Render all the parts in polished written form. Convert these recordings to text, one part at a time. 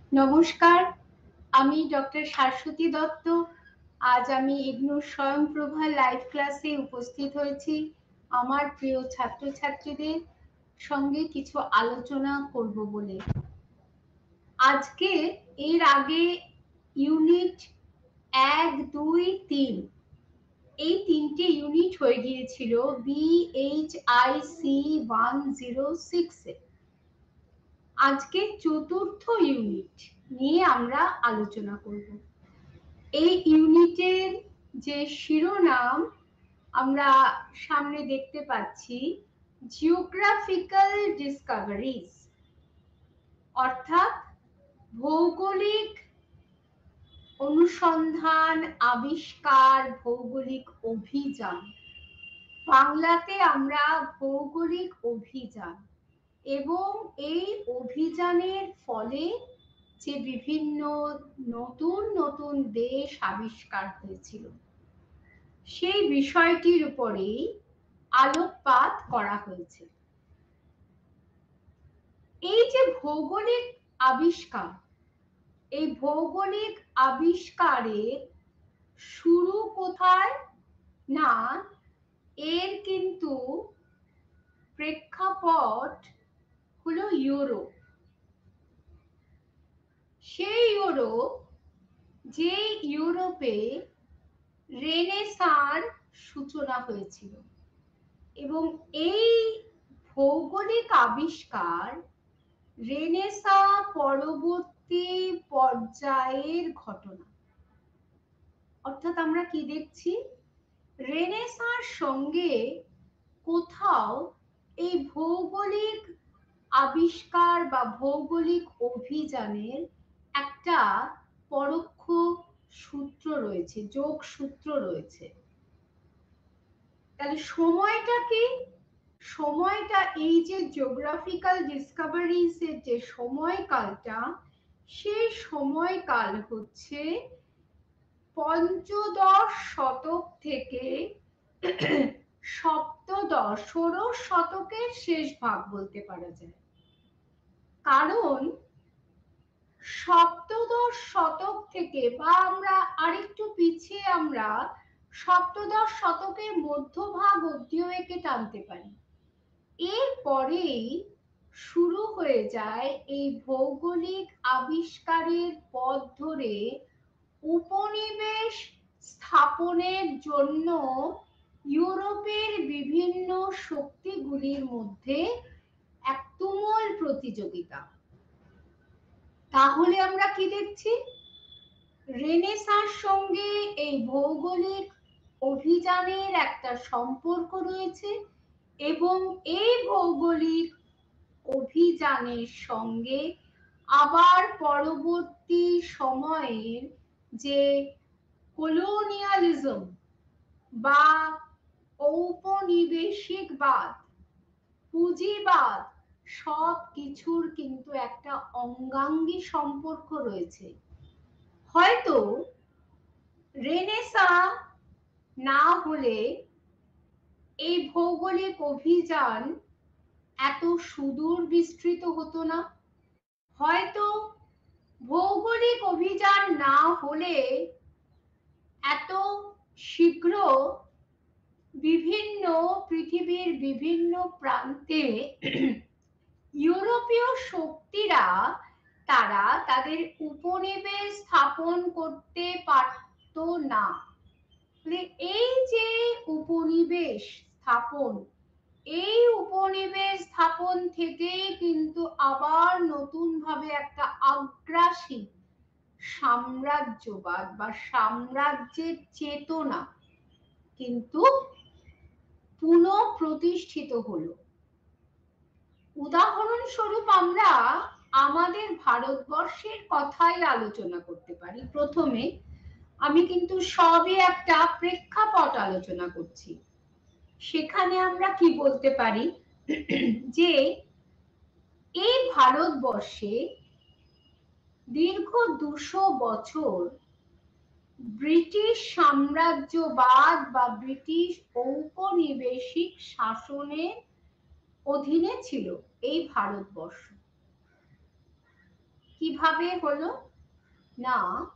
নমস্কার, আমি ডক্টর শাশ্বতী দত্ত। আজ আমি ইগনুর স্বয়ংপ্রভা লাইভ ক্লাসে উপস্থিত হয়েছি আমার প্রিয় ছাত্রছাত্রীদের সঙ্গে কিছু আলোচনা করব বলে। আজকে এর আগে ইউনিট 1, 2, 3 এই তিনটে ইউনিট হয়ে গিয়েছিল BHIC 106 এ। আজকে চতুর্থ ইউনিট নিয়ে আমরা আলোচনা করব। এই ইউনিটের যে শিরোনাম আমরা সামনে দেখতে পাচ্ছি, জিওগ্রাফিক্যাল ডিসকভারিজ, অর্থাৎ ভৌগোলিক অনুসন্ধান, আবিষ্কার, ভৌগোলিক অভিযান। বাংলাতে আমরা ভৌগোলিক অভিযান, এবং এই অভিযানের ফলে যে বিভিন্ন নতুন নতুন দেশ আবিষ্কার হয়েছিল, সেই বিষয়টির উপরেই আলোকপাত করা হয়েছে। এই যে ভৌগোলিক আবিষ্কার, এই ভৌগোলিক আবিষ্কারের শুরু কোথায়? না, এর কিন্তু প্রেক্ষাপট হলো ইউরোপ। সেই ইউরোপ, যে ইউরোপে রেনেসাঁর সূচনা হয়েছিল, এবং এই ভৌগোলিক আবিষ্কার রেনেসাঁ পরবর্তী পর্যায়ের ঘটনা। অর্থাৎ আমরা কি দেখছি? রেনেসাঁর সঙ্গে কোথাও এই ভৌগোলিক আবিষ্কার বা ভৌগোলিক অভিযানের একটা পরোক্ষ সূত্র রয়েছে, যোগসূত্র রয়েছে। তাহলে সময়টা কি? সময়টা এই যে জিওগ্রাফিক্যাল ডিসকভারিজ এর যে সময়কালটা, সেই সময়কাল হচ্ছে পঞ্চদশ শতক থেকে সপ্তদশ, ষোড়শ শতকের শেষ ভাগ বলতে পারা যায়। কারণ সপ্তদশ শতক থেকে, বা আমরা আরেকটু পিছিয়ে আমরা সপ্তদশ শতকের মধ্যভাগ অব্দিও একে টানতে পারি। এরপরেই শুরু হয়ে যায় এই ভৌগোলিক আবিষ্কারের পথ ধরে উপনিবেশ স্থাপনের জন্য ইউরোপের বিভিন্ন শক্তিগুলির মধ্যে এক তুমুল প্রতিযোগিতা। তাহলে আমরা কি দেখছি? রেনেসাঁর সঙ্গে এই ভৌগোলিক অভিযানের একটা সম্পর্ক রয়েছে, এবং এই ভৌগোলিক অভিযানের সঙ্গে আবার পরবর্তী সময়ের যে কলোনিয়ালিজম বা ঔপনিবেশিকবাদ, পুঁজিবাদ, সব কিছুর কিন্তু একটা অঙ্গাঙ্গী সম্পর্ক রয়েছে। হয়তো রেনেসাঁ না হলে এই ভৌগোলিক অভিযান এত সুদূর বিস্তৃত হতো না। হয়তো ভৌগোলিক অভিযান না হলে এত শীঘ্র বিভিন্ন পৃথিবীর বিভিন্ন প্রান্তে ইউরোপীয় শক্তিরা তারা তাদের উপনিবেশ স্থাপন করতে পারত না। এই যে উপনিবেশ স্থাপন, এই উপনিবেশ স্থাপন থেকে কিন্তু আবার নতুন ভাবে একটা আগ্রাসী সাম্রাজ্যবাদ বা সাম্রাজ্যের চেতনা কিন্তু পুনঃপ্রতিষ্ঠিত হলো। উদাহরণস্বরূপ আমরা আমাদের ভারতবর্ষের কথাই আলোচনা করতে পারি। প্রথমে আমি কিন্তু সবই একটা প্রেক্ষাপট আলোচনা করছি। সেখানে আমরা কি বলতে পারি যে এই ভারতবর্ষে দীর্ঘ 200 বছর ব্রিটিশ সাম্রাজ্যবাদ বা ব্রিটিশ ঔপনিবেশিক শাসনের অধীনে ছিল এই ভারতবর্ষ। কি কিভাবে হলো না,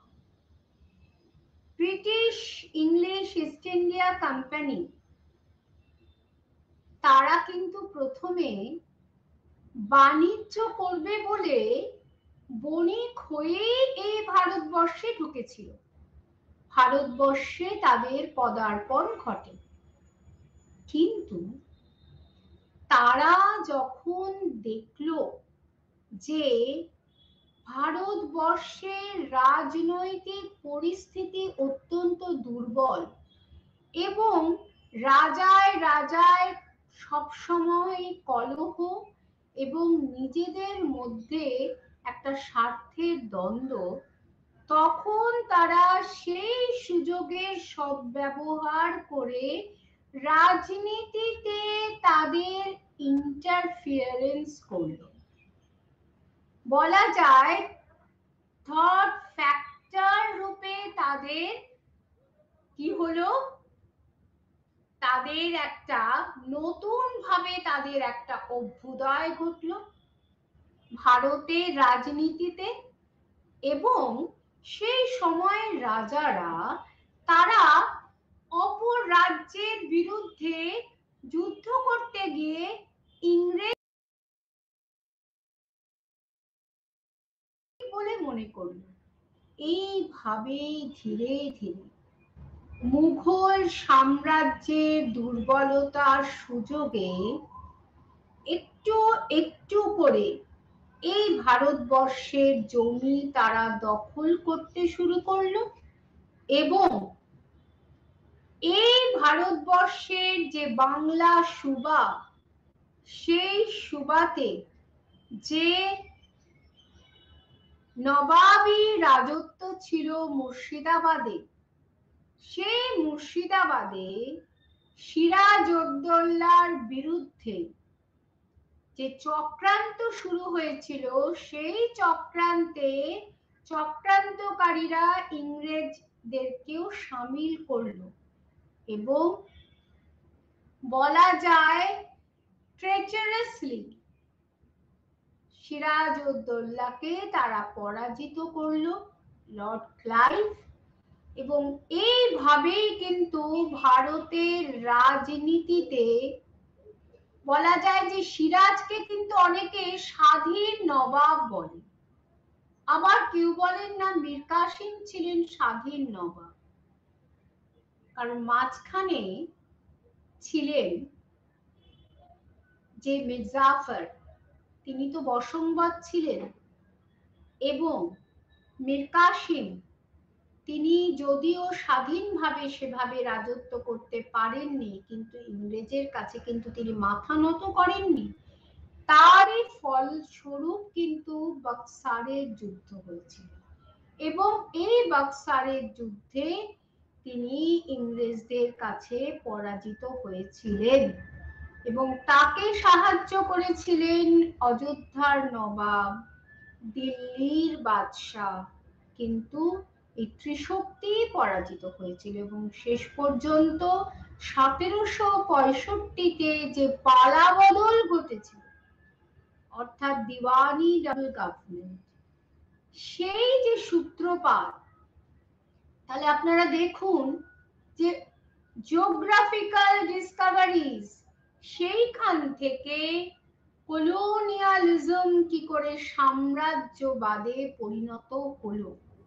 British English East India company তারা কিন্তু প্রথমে বাণিজ্য করবে বলে বণিক হয়ে এই ভারতবর্ষে ঢুকেছিল, ভারতবর্ষে তাদের পদার্পণ ঘটে। কিন্তু তারা যখন দেখলো যে ভারতবর্ষের রাজনৈতিক পরিস্থিতি অত্যন্ত দুর্বল এবং রাজায় রাজায় সবসময় কলহ এবং নিজেদের মধ্যে একটা স্বার্থের দ্বন্দ্ব, তখন তারা সেই সুযোগের সদ্ব্যবহার করে রাজনীতিতে তাদের ইন্টারফিয়ারেন্স করলো। বলা যায় থার্ড ফ্যাক্টর রূপে তাদের কি হলো, তাদের একটা নতুন ভাবে তাদের একটা অভ্যুদয় ঘটলো ভারতের রাজনীতিতে। এবং সেই সময়ের রাজারা তারা অপর রাজ্যের বিরুদ্ধে যুদ্ধ করতে গিয়ে ইংরেজ বলে মনে করল। এইভাবে ধীরে ধীরে মুঘল সাম্রাজ্যের দুর্বলতার সুযোগে একটু একটু করে এই ভারতবর্ষের জমি তারা দখল করতে শুরু করলো এবং এই ভারতবর্ষের যে বাংলা সুবা, সেই সুবাতে যে নবাবী রাজত্ব ছিল মুর্শিদাবাদে, সেই মুর্শিদাবাদে সিরাজউদ্দৌলার বিরুদ্ধে যে চক্রান্ত শুরু হয়েছিল, সেই চক্রান্তে চক্রান্তকারীরা ইংরেজদেরকেও সামিল করলো এবং বলা যায় ট্রেচারাসলি সিরাজউদ্দৌলাকে তারা পরাজিত করলো, লর্ড ক্লাইভ। এবং এইভাবেই কিন্তু ভারতের রাজনীতিতে বলা যায় যে সিরাজকে কিন্তু অনেকে স্বাধীন নবাব বলে, আবার কেউ বলেন না মীর কাসিম ছিলেন স্বাধীন নবাব, কারণ মাঝখানে ছিলেন যে মির্জাফর, তিনি তো বশঙ্গত ছিলেন এবং মীর কাসিম তিনি যদিও স্বাধীনভাবে সেভাবে রাজত্ব করতে পারেননি, কিন্তু ইংরেজের কাছে কিন্তু তিনি মাথা নত করেননি। তারই ফলস্বরূপ কিন্তু বক্সারের যুদ্ধ হয়েছিল এবং এই বক্সারের যুদ্ধে তিনি ইংরেজদের কাছে পরাজিত হয়েছিলেন এবং তাকে সাহায্য করেছিলেন অযোধ্যার নবাব, দিল্লির বাদশাহ। কিন্তু এই ত্রিশক্তি পরাজিত হয়েছিল এবং শেষ পর্যন্ত 1765-তে যে পালাবদল ঘটেছিল, অর্থাৎ দিওয়ানি ডাবল গভর্নমেন্ট, সেই যে সূত্রপাত, তাহলে আপনারা দেখুন যে জিওগ্রাফিক্যাল ডিসকভারিজ, সেইখান থেকে কলোনিয়ালিজম কি করে সাম্রাজ্যবাদে পরিণত হলো।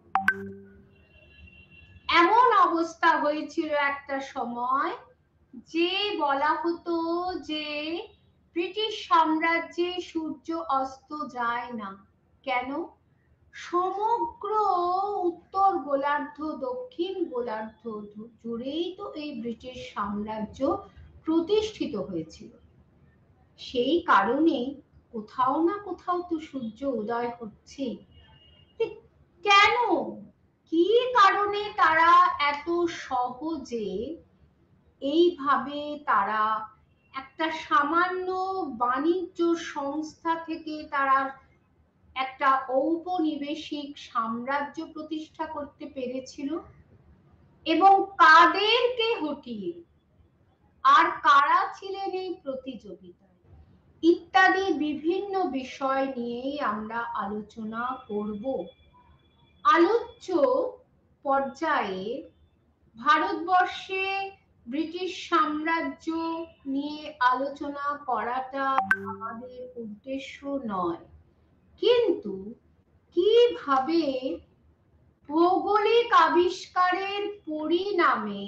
এমন অবস্থা হয়েছিল একটা সময় যে বলা হতো যে ব্রিটিশ সাম্রাজ্যে সূর্য অস্ত যায় না। কেন? সমগ্র উত্তর গোলার্ধ দক্ষিণ গোলার্ধ জুড়েই তো এই ব্রিটিশ সাম্রাজ্য প্রতিষ্ঠিত হয়েছিল, সেই কারণে কোথাও না কোথাও তো সূর্য উদয় হচ্ছে। কেন, কি কারণে তারা এত সহজে এইভাবে তারা একটা সামান্য বাণিজ্য সংস্থা থেকে তারা একটা ঔপনিবেশিক সাম্রাজ্য প্রতিষ্ঠা করতে পেরেছিল এবং কাদেরকে হটিয়ে? আর কারা ছিলেন এই প্রতিযোগিতায়? ইত্যাদি বিভিন্ন বিষয় নিয়েই আমরা আলোচনা করব। আলোচ্য পর্যায়ে ভারতবর্ষে ব্রিটিশ সাম্রাজ্য নিয়ে আলোচনা করাটা আমাদের উদ্দেশ্য নয়, কিন্তু কিভাবে ভৌগোলিক আবিষ্কারের পরিণামে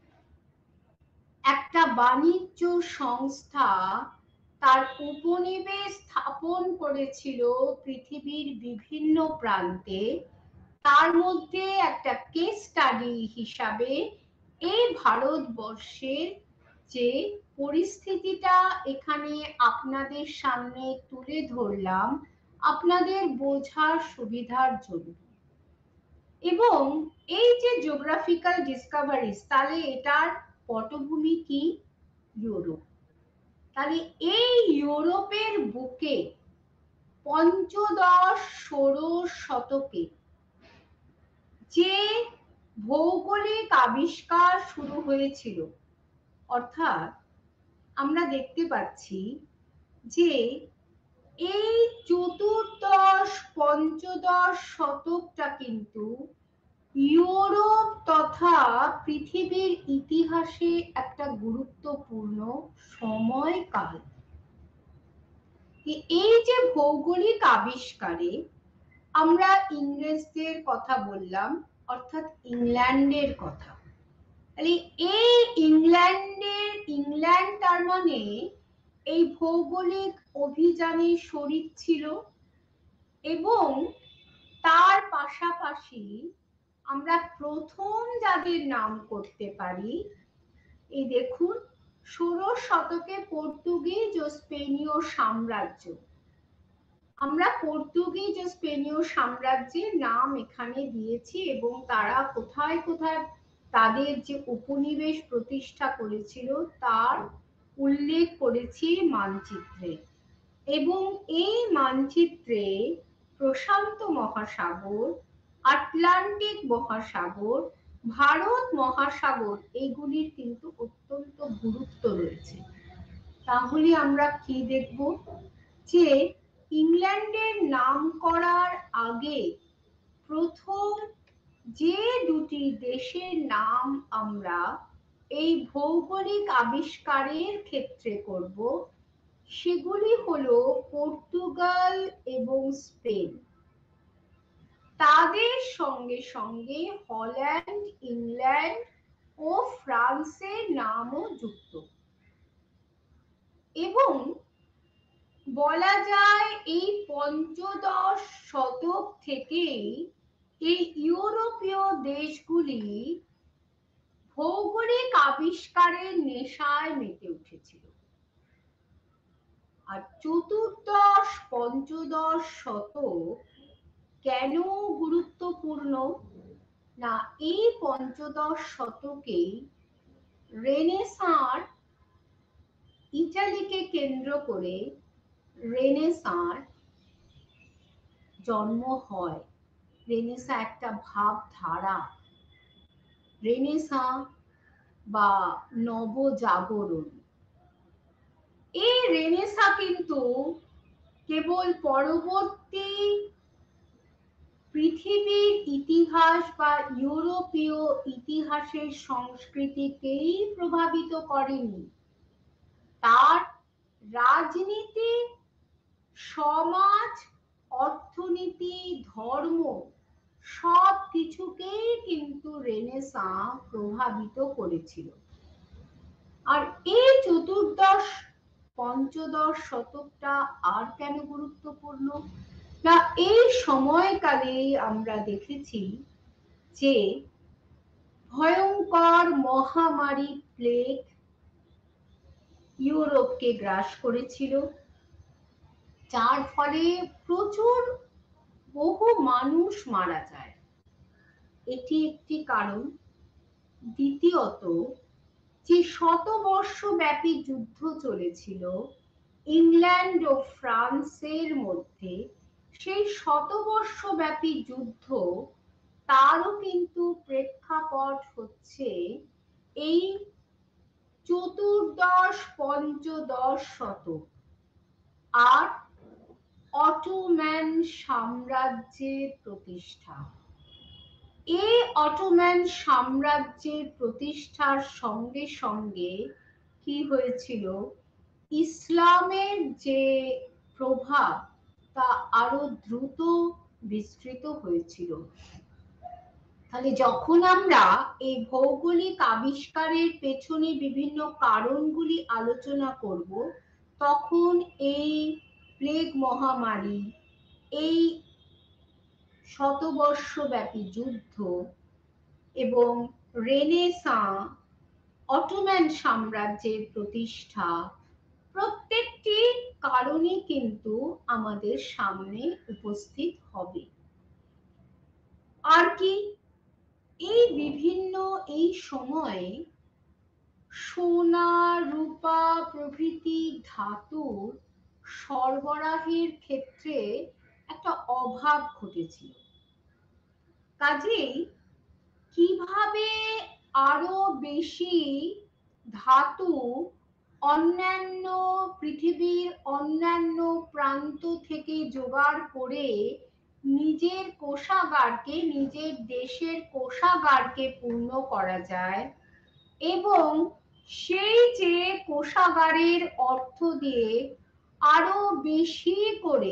একটা বাণিজ্য সংস্থা তার উপনিবেশ স্থাপন করেছিল পৃথিবীর বিভিন্ন প্রান্তে, তার মধ্যে একটা কেস স্টাডি হিসাবে এই ভারতবর্ষের যে পরিস্থিতিটা এখানে আপনাদের সামনে তুলে ধরলাম আপনাদের বোঝার সুবিধার জন্য। এবং এই যে জিওগ্রাফিক্যাল ডিসকভারিজ, তাহলে এটার পটভূমি কি? ইউরোপ। তাহলে এই ইউরোপের বুকে পঞ্চদশ ষোড়শ শতকে যে ভৌগোলিক আবিষ্কার শুরু হয়েছিল, অর্থাৎ আমরা দেখতে পাচ্ছি যে এই চতুর্দশ পঞ্চদশ শতকটা কিন্তু ইউরোপ তথা পৃথিবীর ইতিহাসে একটা গুরুত্বপূর্ণ সময়কাল। এই যে ভৌগোলিক আবিষ্কারে আমরা ইংরেজদের কথা বললাম, অর্থাৎ ইংল্যান্ডের কথা। এই ইংল্যান্ড তার মানে এই ভৌগোলিক অভিযানে শরিক ছিল, এবং তার পাশাপাশি আমরা প্রথম যাদের নাম করতে পারি, এই দেখুন, ষোড়শ শতকে পর্তুগিজ ও স্পেনীয় সাম্রাজ্য। আমরা পর্তুগিজ ও স্পেনীয় সাম্রাজ্যের নাম এখানে দিয়েছি এবং তারা কোথায় কোথায় তাদের যে উপনিবেশ প্রতিষ্ঠা করেছিল তার উল্লেখ করেছি মানচিত্রে। এবং এই মানচিত্রে প্রশান্ত মহাসাগর, আটলান্টিক মহাসাগর, ভারত মহাসাগর এগুলির কিন্তু অত্যন্ত গুরুত্ব রয়েছে। তাহলে আমরা কি দেখব? যে ইংল্যান্ডের নাম করার আগে প্রথম যে দুটি দেশের নাম আমরা এই ভৌগোলিক আবিষ্কারের ক্ষেত্রে করব সেগুলি হলো পর্তুগাল এবং স্পেন। তাদের সঙ্গে সঙ্গে হল্যান্ড, ইংল্যান্ড ও ফ্রান্সের নামও যুক্ত। এবং বলা যায় এই পঞ্চদশ শতক থেকেই এই ইউরোপীয় দেশগুলি ভৌগোলিক আবিষ্কারের নেশায় মেতে উঠেছিল। আর চতুর্দশ পঞ্চদশ শতক কেন গুরুত্বপূর্ণ? না, এই পঞ্চদশ শতকে রেনেসাঁর, ইটালিকে কেন্দ্র করে রেনেসাঁর জন্ম হয়। রেনেসাঁ একটা ভাবধারা, রেনেসাঁ বা নবজাগরণ। এই রেনেসাঁ কিন্তু কেবল পরবর্তী পৃথিবীর ইতিহাস বা ইউরোপীয় ইতিহাসের সংস্কৃতিকেই প্রভাবিত করেনি, তার রাজনীতি, সমাজ, অর্থনীতি, ধর্ম সব কিছুকেই কিন্তু রেনেসাঁ প্রভাবিত করেছিল। আর এই চতুর্দশ পঞ্চদশ শতকটা আর কেন গুরুত্বপূর্ণ? না, এই সময়কালে আমরা দেখেছি যে ভয়ঙ্কর মহামারী প্লেগ ইউরোপকে গ্রাস করেছিল, যার ফলে প্রচুর বহু মানুষ মারা যায়। এটি একটি কারণ। দ্বিতীয়ত, যে শতবর্ষব্যাপী যুদ্ধ চলেছিল ইংল্যান্ড ও ফ্রান্সের মধ্যে, সেই শতবর্ষব্যাপী যুদ্ধ তারও কিন্তু প্রেক্ষাপট হচ্ছে এই চতুর্দশ পঞ্চদশ শতক। আর অটোম্যান সাম্রাজ্যের প্রতিষ্ঠা। এই অটোম্যান সাম্রাজ্যের প্রতিষ্ঠার সঙ্গে সঙ্গে কি হয়েছিল, ইসলামের যে প্রভাব তা আরো দ্রুত বিস্তৃত হয়েছিল। তাহলে যখন আমরা এই ভৌগোলিক আবিষ্কারের পেছনে বিভিন্ন কারণগুলি আলোচনা করব, তখন এই প্লেগ মহামারী, এই শতবর্ষব্যাপী যুদ্ধ এবং রেনেসাঁ, অটোম্যান সাম্রাজ্যের প্রতিষ্ঠা, প্রত্যেকটি কারণই কিন্তু আমাদের সামনে উপস্থিত হবে। আর কি, এই বিভিন্ন এই সময়ে সোনা, রূপা প্রভৃতি ধাতুর সরবরাহের ক্ষেত্রে একটা অভাব ঘটেছিল। কাজেই কিভাবে আরো বেশি ধাতু অন্যান্য পৃথিবীর অন্যান্য প্রান্ত থেকে জোগাড় করে নিজের কোষাগারকে, নিজের দেশের কোষাগারকে পূর্ণ করা যায়, এবং সেই যে কোষাগারের অর্থ দিয়ে আরো বেশি করে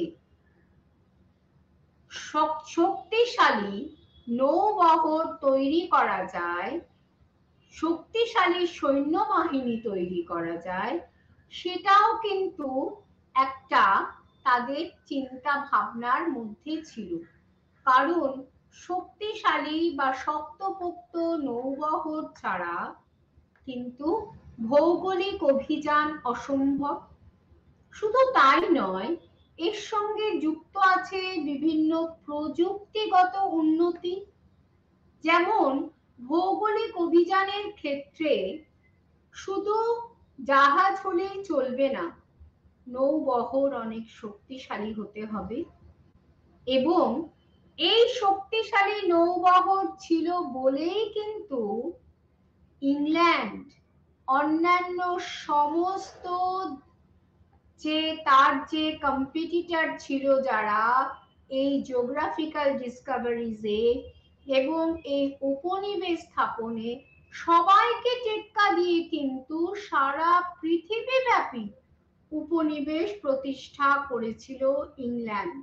শক্তিশালী নৌবহর তৈরি করা যায়, শক্তিশালী সৈন্যবাহিনী তৈরি করা যায়, সেটাও কিন্তু একটা তাদের চিন্তা ভাবনার মধ্যে ছিল। কারণ শক্তিশালী বা শক্তপোক্ত নৌবহর ছাড়া কিন্তু ভৌগোলিক অভিযান অসম্ভব। শুধু তাই নয়, এর সঙ্গে যুক্ত আছে বিভিন্ন প্রযুক্তিগত উন্নতি। যেমন ভৌগোলিক অভিযানের ক্ষেত্রে শুধু জাহাজ হলেই চলবে না, নৌবহর অনেক শক্তিশালী হতে হবে, এবং এই শক্তিশালী নৌবহর ছিল বলেই কিন্তু ইংল্যান্ড অন্যান্য সমস্ত যে তার যে কম্পিটিটর ছিল যারা এই জিওগ্রাফিক্যাল ডিসকভারিজে এবং এই উপনিবেশ স্থাপনে, সবাইকে টেক্কা দিয়ে কিন্তু সারা পৃথিবীব্যাপী উপনিবেশ প্রতিষ্ঠা করেছিল ইংল্যান্ড।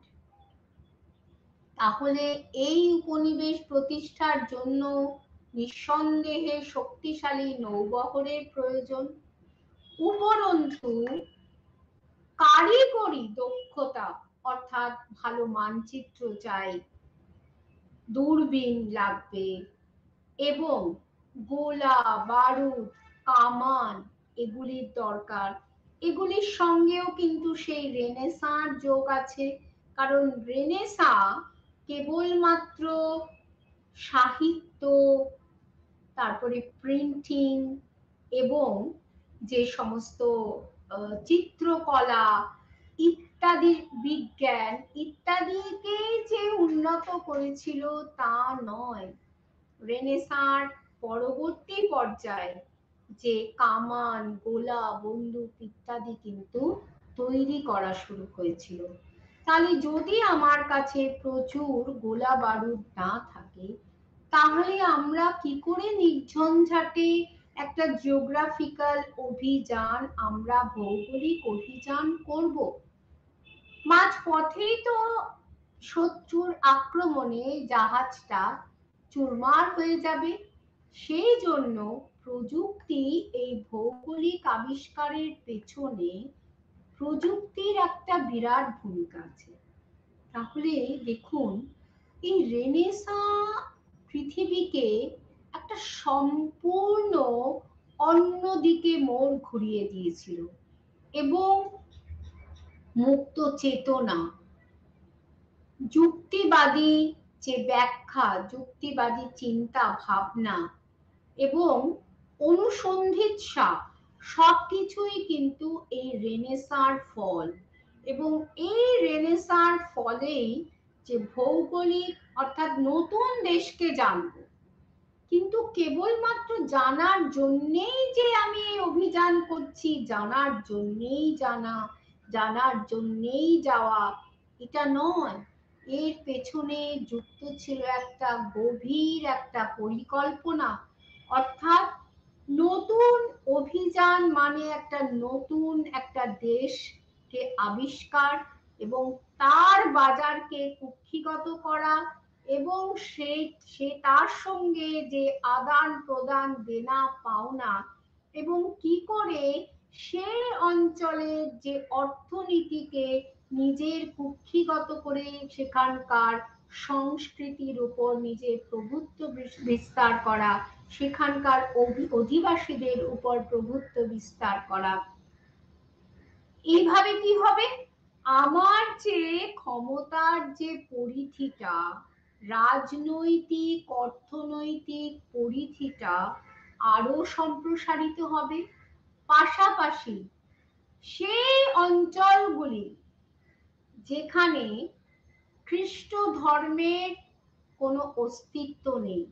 তাহলে এই উপনিবেশ প্রতিষ্ঠার জন্য নিঃসন্দেহে শক্তিশালী নৌবহরের প্রয়োজন। উপরন্তু কারিগরি দক্ষতা, অর্থাৎ ভালো মানচিত্র চাই, দূরবীন লাগবে, এবং গোলা বারুদ কামান এগুলির দরকার। এগুলির সঙ্গেও কিন্তু সেই রেনেসাঁর যোগ আছে। কারণ রেনেসাঁ কেবলমাত্র সাহিত্য, তারপরে প্রিন্টিং এবং যে সমস্ত চিত্রকলা ইত্যাদি, বিজ্ঞান ইত্যাদিকে যে উন্নত করেছিল তা নয়। রেনেসাঁর পরবর্তী পর্যায়ে যে কামান, গোলা, বন্দুক ইত্যাদি কিন্তু তৈরি করা শুরু হয়েছিল। তাহলে যদি আমার কাছে প্রচুর গোলা বারুদ না থাকে, তাহলে আমরা কি করে নির্ঝঞ্ঝাটে একটা জিওগ্রাফিক্যাল অভিযান, আমরা ভৌগোলিক অভিযান করব? মাঝ পথেই তো শত্রুর আক্রমণে জাহাজটা চুরমার হয়ে যাবে। সেই জন্য প্রযুক্তি, এই ভৌগোলিক আবিষ্কারের পেছনে প্রযুক্তির একটা বিরাট ভূমিকা আছে। তাহলে দেখুন, এই রেনেসাঁ পৃথিবীকে একটা সম্পূর্ণ অন্যদিকে মোড় ঘুরিয়ে দিয়েছিল, এবং মুক্ত চেতনা, যুক্তিবাদী যে ব্যাখ্যা, যুক্তিবাদী চিন্তা ভাবনা এবং অনুসন্ধিৎসা সবকিছুই কিন্তু এই রেনেসাঁর ফল। এবং এই রেনেসাঁর ফলেই যে ভৌগোলিক, অর্থাৎ নতুন দেশকে জানব, কিন্তু কেবলমাত্র জানার জন্যেই যে আমি এই অভিযান করছি, জানার জন্যেই জানা, জানার জন্যেই যাওয়া, এটা নয়। এর পেছনে যুক্ত ছিল একটা গভীর একটা পরিকল্পনা। অর্থাৎ নতুন অভিযান মানে একটা নতুন একটা দেশকে আবিষ্কার এবং তার বাজারকে কুক্ষিগত করা, এবং সে তার সঙ্গে যে আদান প্রদান দেনা পাওনা, এবং কি করে সেই অঞ্চলের যে অর্থনীতিকে নিজের কুক্ষিগত করে সেখানকার সংস্কৃতির উপর নিজের প্রভুত্ব বিস্তার করা, সেখানকার অধিবাসীদের উপর প্রভুত্ব বিস্তার করা। এইভাবে কি হবে, আমার যে ক্ষমতার যে পরিধিটা, রাজনৈতিক অর্থনৈতিক পরিধিটা আরো সম্প্রসারিত হবে। পাশাপাশি সেই অঞ্চলগুলি যেখানে খ্রিস্ট ধর্মের কোনো অস্তিত্ব নেই,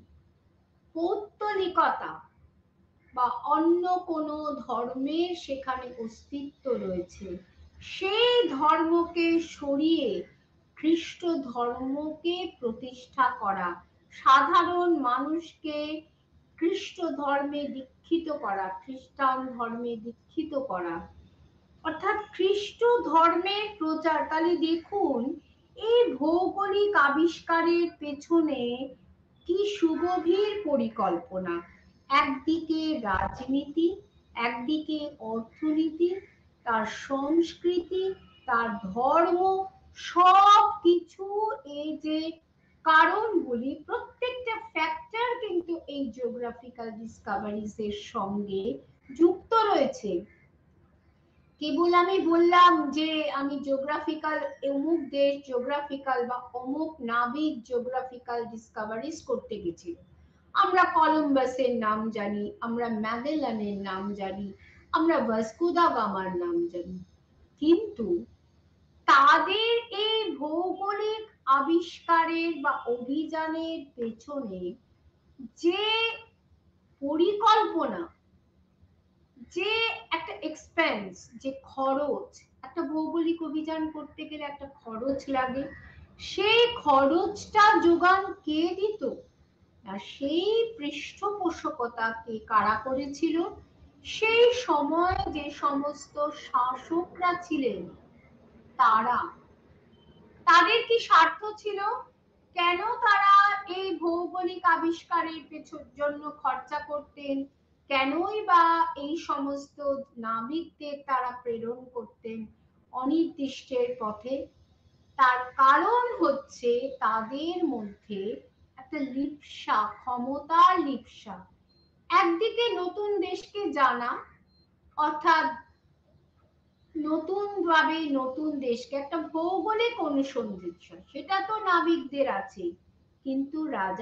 পৌত্তলিকতা বা অন্য কোনো ধর্মের সেখানে অস্তিত্ব রয়েছে, সেই ধর্মকে সরিয়ে খ্রিস্ট ধর্মকে প্রতিষ্ঠা করা, সাধারণ মানুষকে খ্রিস্ট ধর্মে দীক্ষিত করা, খ্রিস্টান ধর্মে দীক্ষিত করা, অর্থাৎ খ্রিস্ট ধর্মের প্রচার। তাহলে দেখুন এই ভৌগোলিক আবিষ্কারের পেছনে কি সুগভীর পরিকল্পনা। একদিকে রাজনীতি, একদিকে অর্থনীতি, তার সংস্কৃতি, তার ধর্ম, সব কিছু, এই যে কারণগুলি, প্রত্যেকটা ফ্যাক্টর কিন্তু এই জিওগ্রাফিক্যাল ডিসকভারিজ এর সঙ্গে যুক্ত রয়েছে। কেবল আমি বললাম যে আমি জিওগ্রাফিক্যাল অমুক দেশ জিওগ্রাফিক্যাল বা অমুক নাবিক জিওগ্রাফিক্যাল ডিসকভারিজ করতে গেছিল, আমরা কলম্বাসের নাম জানি, আমরা ম্যাগেলানের নাম জানি, আমরা ভাস্কো দা গামার নাম জানি, কিন্তু তাদের এই ভৌগোলিক আবিষ্কারের বা অভিযানের পেছনে যে পরিকল্পনা, যে একটা এক্সপেন্স, যে খরচ, একটা ভৌগোলিক অভিযান করতে গেলে একটা খরচ লাগে, সেই খরচটা যোগান কে দিত? আর সেই পৃষ্ঠপোষকতা কে কারা করেছিল? সেই সময় যে সমস্ত শাসকরা ছিলেন তারা। তাদের কি স্বার্থ ছিল? কেন তারা এই ভৌগোলিক আবিষ্কারের জন্য খরচা করতেন? কেনই বা এই সমস্ত নাবিকদের তারা প্রেরণ করতেন অনির্দিষ্টের পথে? তার কারণ হচ্ছে তাদের মধ্যে একটা লিপ্সা, ক্ষমতার লিপ্সা। একদিকে নতুন দেশকে জানা, অর্থাৎ নতুন ভাবে নতুন দেশকে একটা ভৌগোলিক অনুসন্ধিৎসা, সেটা তো নাবিকদের আছে, কিন্তু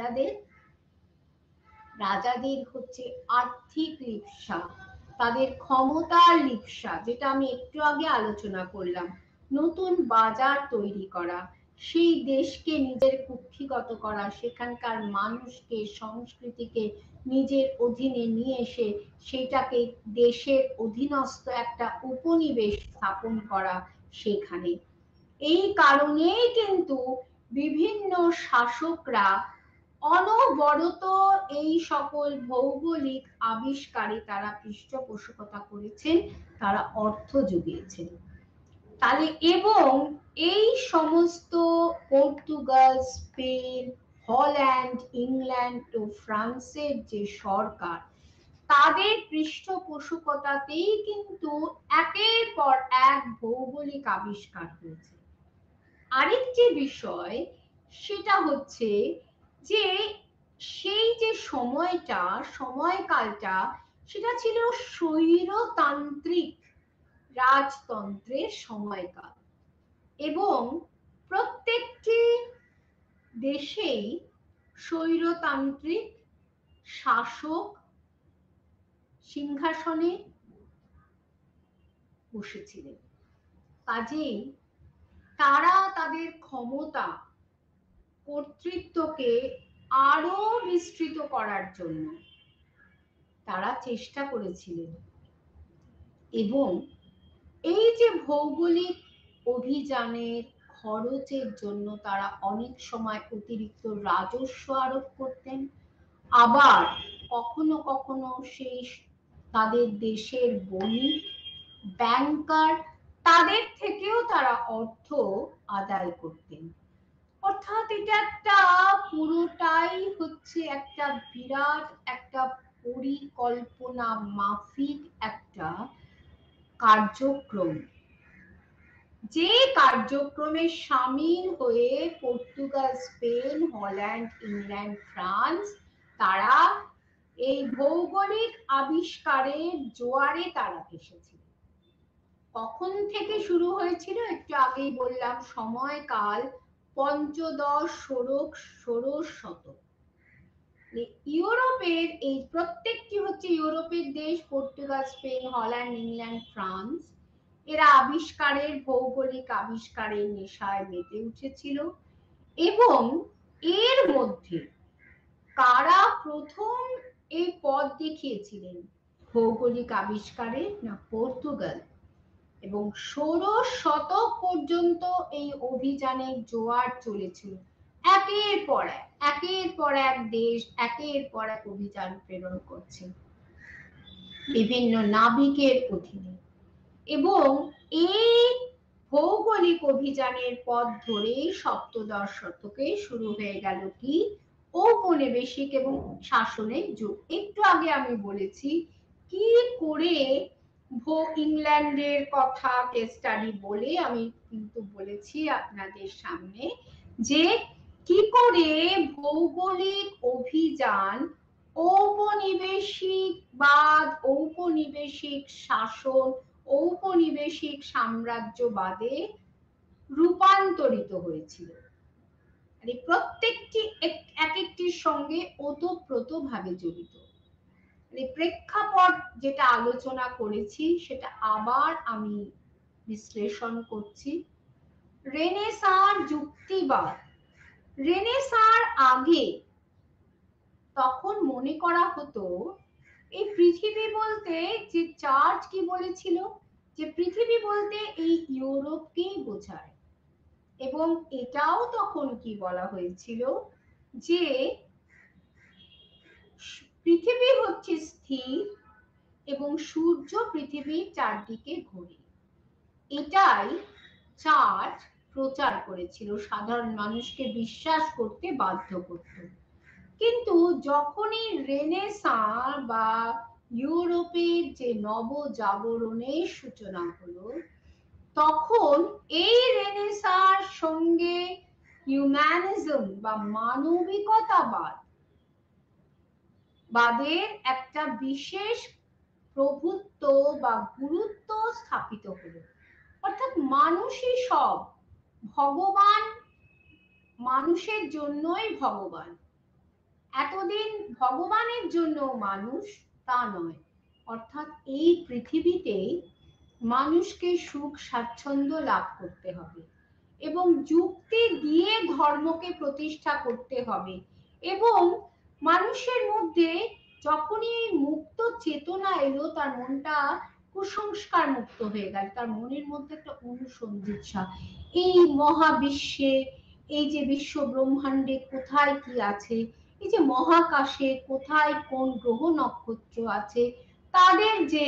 রাজাদের হচ্ছে আর্থিক লিপ্সা, তাদের ক্ষমতার লিপ্সা, যেটা আমি একটু আগে আলোচনা করলাম। নতুন বাজার তৈরি করা, সেই দেশকে নিজের কুক্ষিগত করা, সেখানকার মানুষকে সংস্কৃতিকে নিজের অধীনে নিয়ে এসে সেটাকে দেশের অধীনস্থ একটা উপনিবেশ স্থাপন করা সেখানে। এই কারণেই কিন্তু বিভিন্ন শাসকরা অনবরত এই সকল ভৌগোলিক আবিষ্কারে তারা পৃষ্ঠপোষকতা করেছেন, তারা অর্থ জুগিয়েছেন। তাহলে এবং এই সমস্ত পর্তুগাল, স্পেন, হল্যান্ড, ইংল্যান্ড ও ফ্রান্সের যে সরকার, তাদের পৃষ্ঠপোষকতাতেই কিন্তু একের পর এক ভৌগোলিক আবিষ্কার হয়েছে। আরেকটি বিষয় সেটা হচ্ছে যে সেই যে সময়টা, সময়কালটা, সেটা ছিল স্বৈরতান্ত্রিক রাজতন্ত্রের সময়কাল, এবং প্রত্যেকটি দেশেই স্বৈরতান্ত্রিক শাসক সিংহাসনে বসেছিলেন। কাজেই তারা তাদের ক্ষমতা, কর্তৃত্বকে আরো বিস্তৃত করার জন্য তারা চেষ্টা করেছিলেন, এবং এই যে ভৌগোলিক অভিযানের খরচের জন্য তারা অনেক সময় অতিরিক্ত রাজস্ব আরোপ করতেন, আবার কখনো কখনো সেই তাদের দেশের বণিক, ব্যাংকার, তাদের থেকেও তারা অর্থ আদায় করতেন। অর্থাৎ এটা একটা পুরোটাই হচ্ছে একটা বিরাট একটা পরিকল্পনা মাফিক একটা কার্যক্রম, যে কার্যক্রমে সামিল হয়ে Portugal, Spain, Holland, England, France তারা এই ভৌগোলিক আবিষ্কারের জোয়ারে তারা এসেছিল। কখন থেকে শুরু হয়েছিল একটু আগেই বললাম, সময়কাল পঞ্চদশ ষোড়শ শতক। ইউরোপের এই প্রত্যেকটি হচ্ছে ইউরোপের দেশ, Portugal, Spain, Holland, England, France, এরা আবিষ্কারের ভৌগোলিক আবিষ্কারের নেশায় মেতে উঠেছিল। এবং এর মধ্যে কারা প্রথম এই পথ দেখিয়েছিলেন ভৌগোলিক আবিষ্কারে? না, পর্তুগাল। এবং ষোড়শ শতক পর্যন্ত এই অভিযানের জোয়ার চলেছিল। একের পর এক দেশ একের পর এক অভিযান প্রেরণ করছে বিভিন্ন নাবিকের অধীনে। এবং এই ভৌগোলিক অভিযানের পথ ধরেই সপ্তদশ শতকে শুরু হয়ে গেল কি ঔপনিবেশিক এবং শাসনের যুগ। একটু আগে আমি বলেছি কি করে ইংল্যান্ডের কথা কেস স্টাডি বলে আমি কিন্তু বলেছি আপনাদের সামনে যে কি করে ভৌগোলিক অভিযান ঔপনিবেশিকবাদ, ঔপনিবেশিক শাসন, ঔপনিবেশিক সাম্রাজ্যবাদে রূপান্তরিত হয়েছিল। প্রত্যেকটি এক একটির সঙ্গে ওতপ্রোতভাবে জড়িত। প্রেক্ষাপট যেটা আলোচনা করেছি সেটা আবার আমি বিশ্লেষণ করছি। রেনেসাঁ যুক্তিবাদ, রেনেসাঁর আগে তখন মনে করা হতো এই পৃথিবী বলতে, যে চার্চ কি বলেছিল যে পৃথিবী বলতে এই ইউরোপকেই বোঝায়। এবং এটাও তখন কি বলা হয়েছিল যে পৃথিবী হচ্ছে স্থির এবং সূর্য পৃথিবীর চারদিকে ঘোরে। এটাই চার্চ প্রচার করেছিল, সাধারণ মানুষকে বিশ্বাস করতে বাধ্য করত। কিন্তু যখনই রেনেসাঁ বা ইউরোপের যে নবজাগরণের সূচনা হলো, তখন এই রেনেসাঁর সঙ্গে হিউম্যানিজম বা মানবিকতাবাদ বাদের একটা বিশেষ প্রভুত্ব বা গুরুত্ব স্থাপিত হলো। অর্থাৎ মানুষই সব, ভগবান মানুষের জন্যই ভগবান, এতদিন ভগবানের জন্য মানুষ তা নয়। অর্থাৎ এই পৃথিবীতে মানুষকে সুখ স্বাচ্ছন্দ্য লাভ করতে হবে এবং যুক্তি দিয়ে ধর্মকে প্রতিষ্ঠা করতে হবে। এবং মানুষের মধ্যে যখনই মুক্ত চেতনা এলো, তার মনটা কুসংস্কার মুক্ত হয়ে গেল, তার মনের মধ্যে একটা অনুসন্ধিৎসা, এই মহাবিশ্বে, এই যে বিশ্ব ব্রহ্মাণ্ডে কোথায় কি আছে, এই যে মহাকাশে কোথায় কোন গ্রহ নক্ষত্র আছে, তাদের যে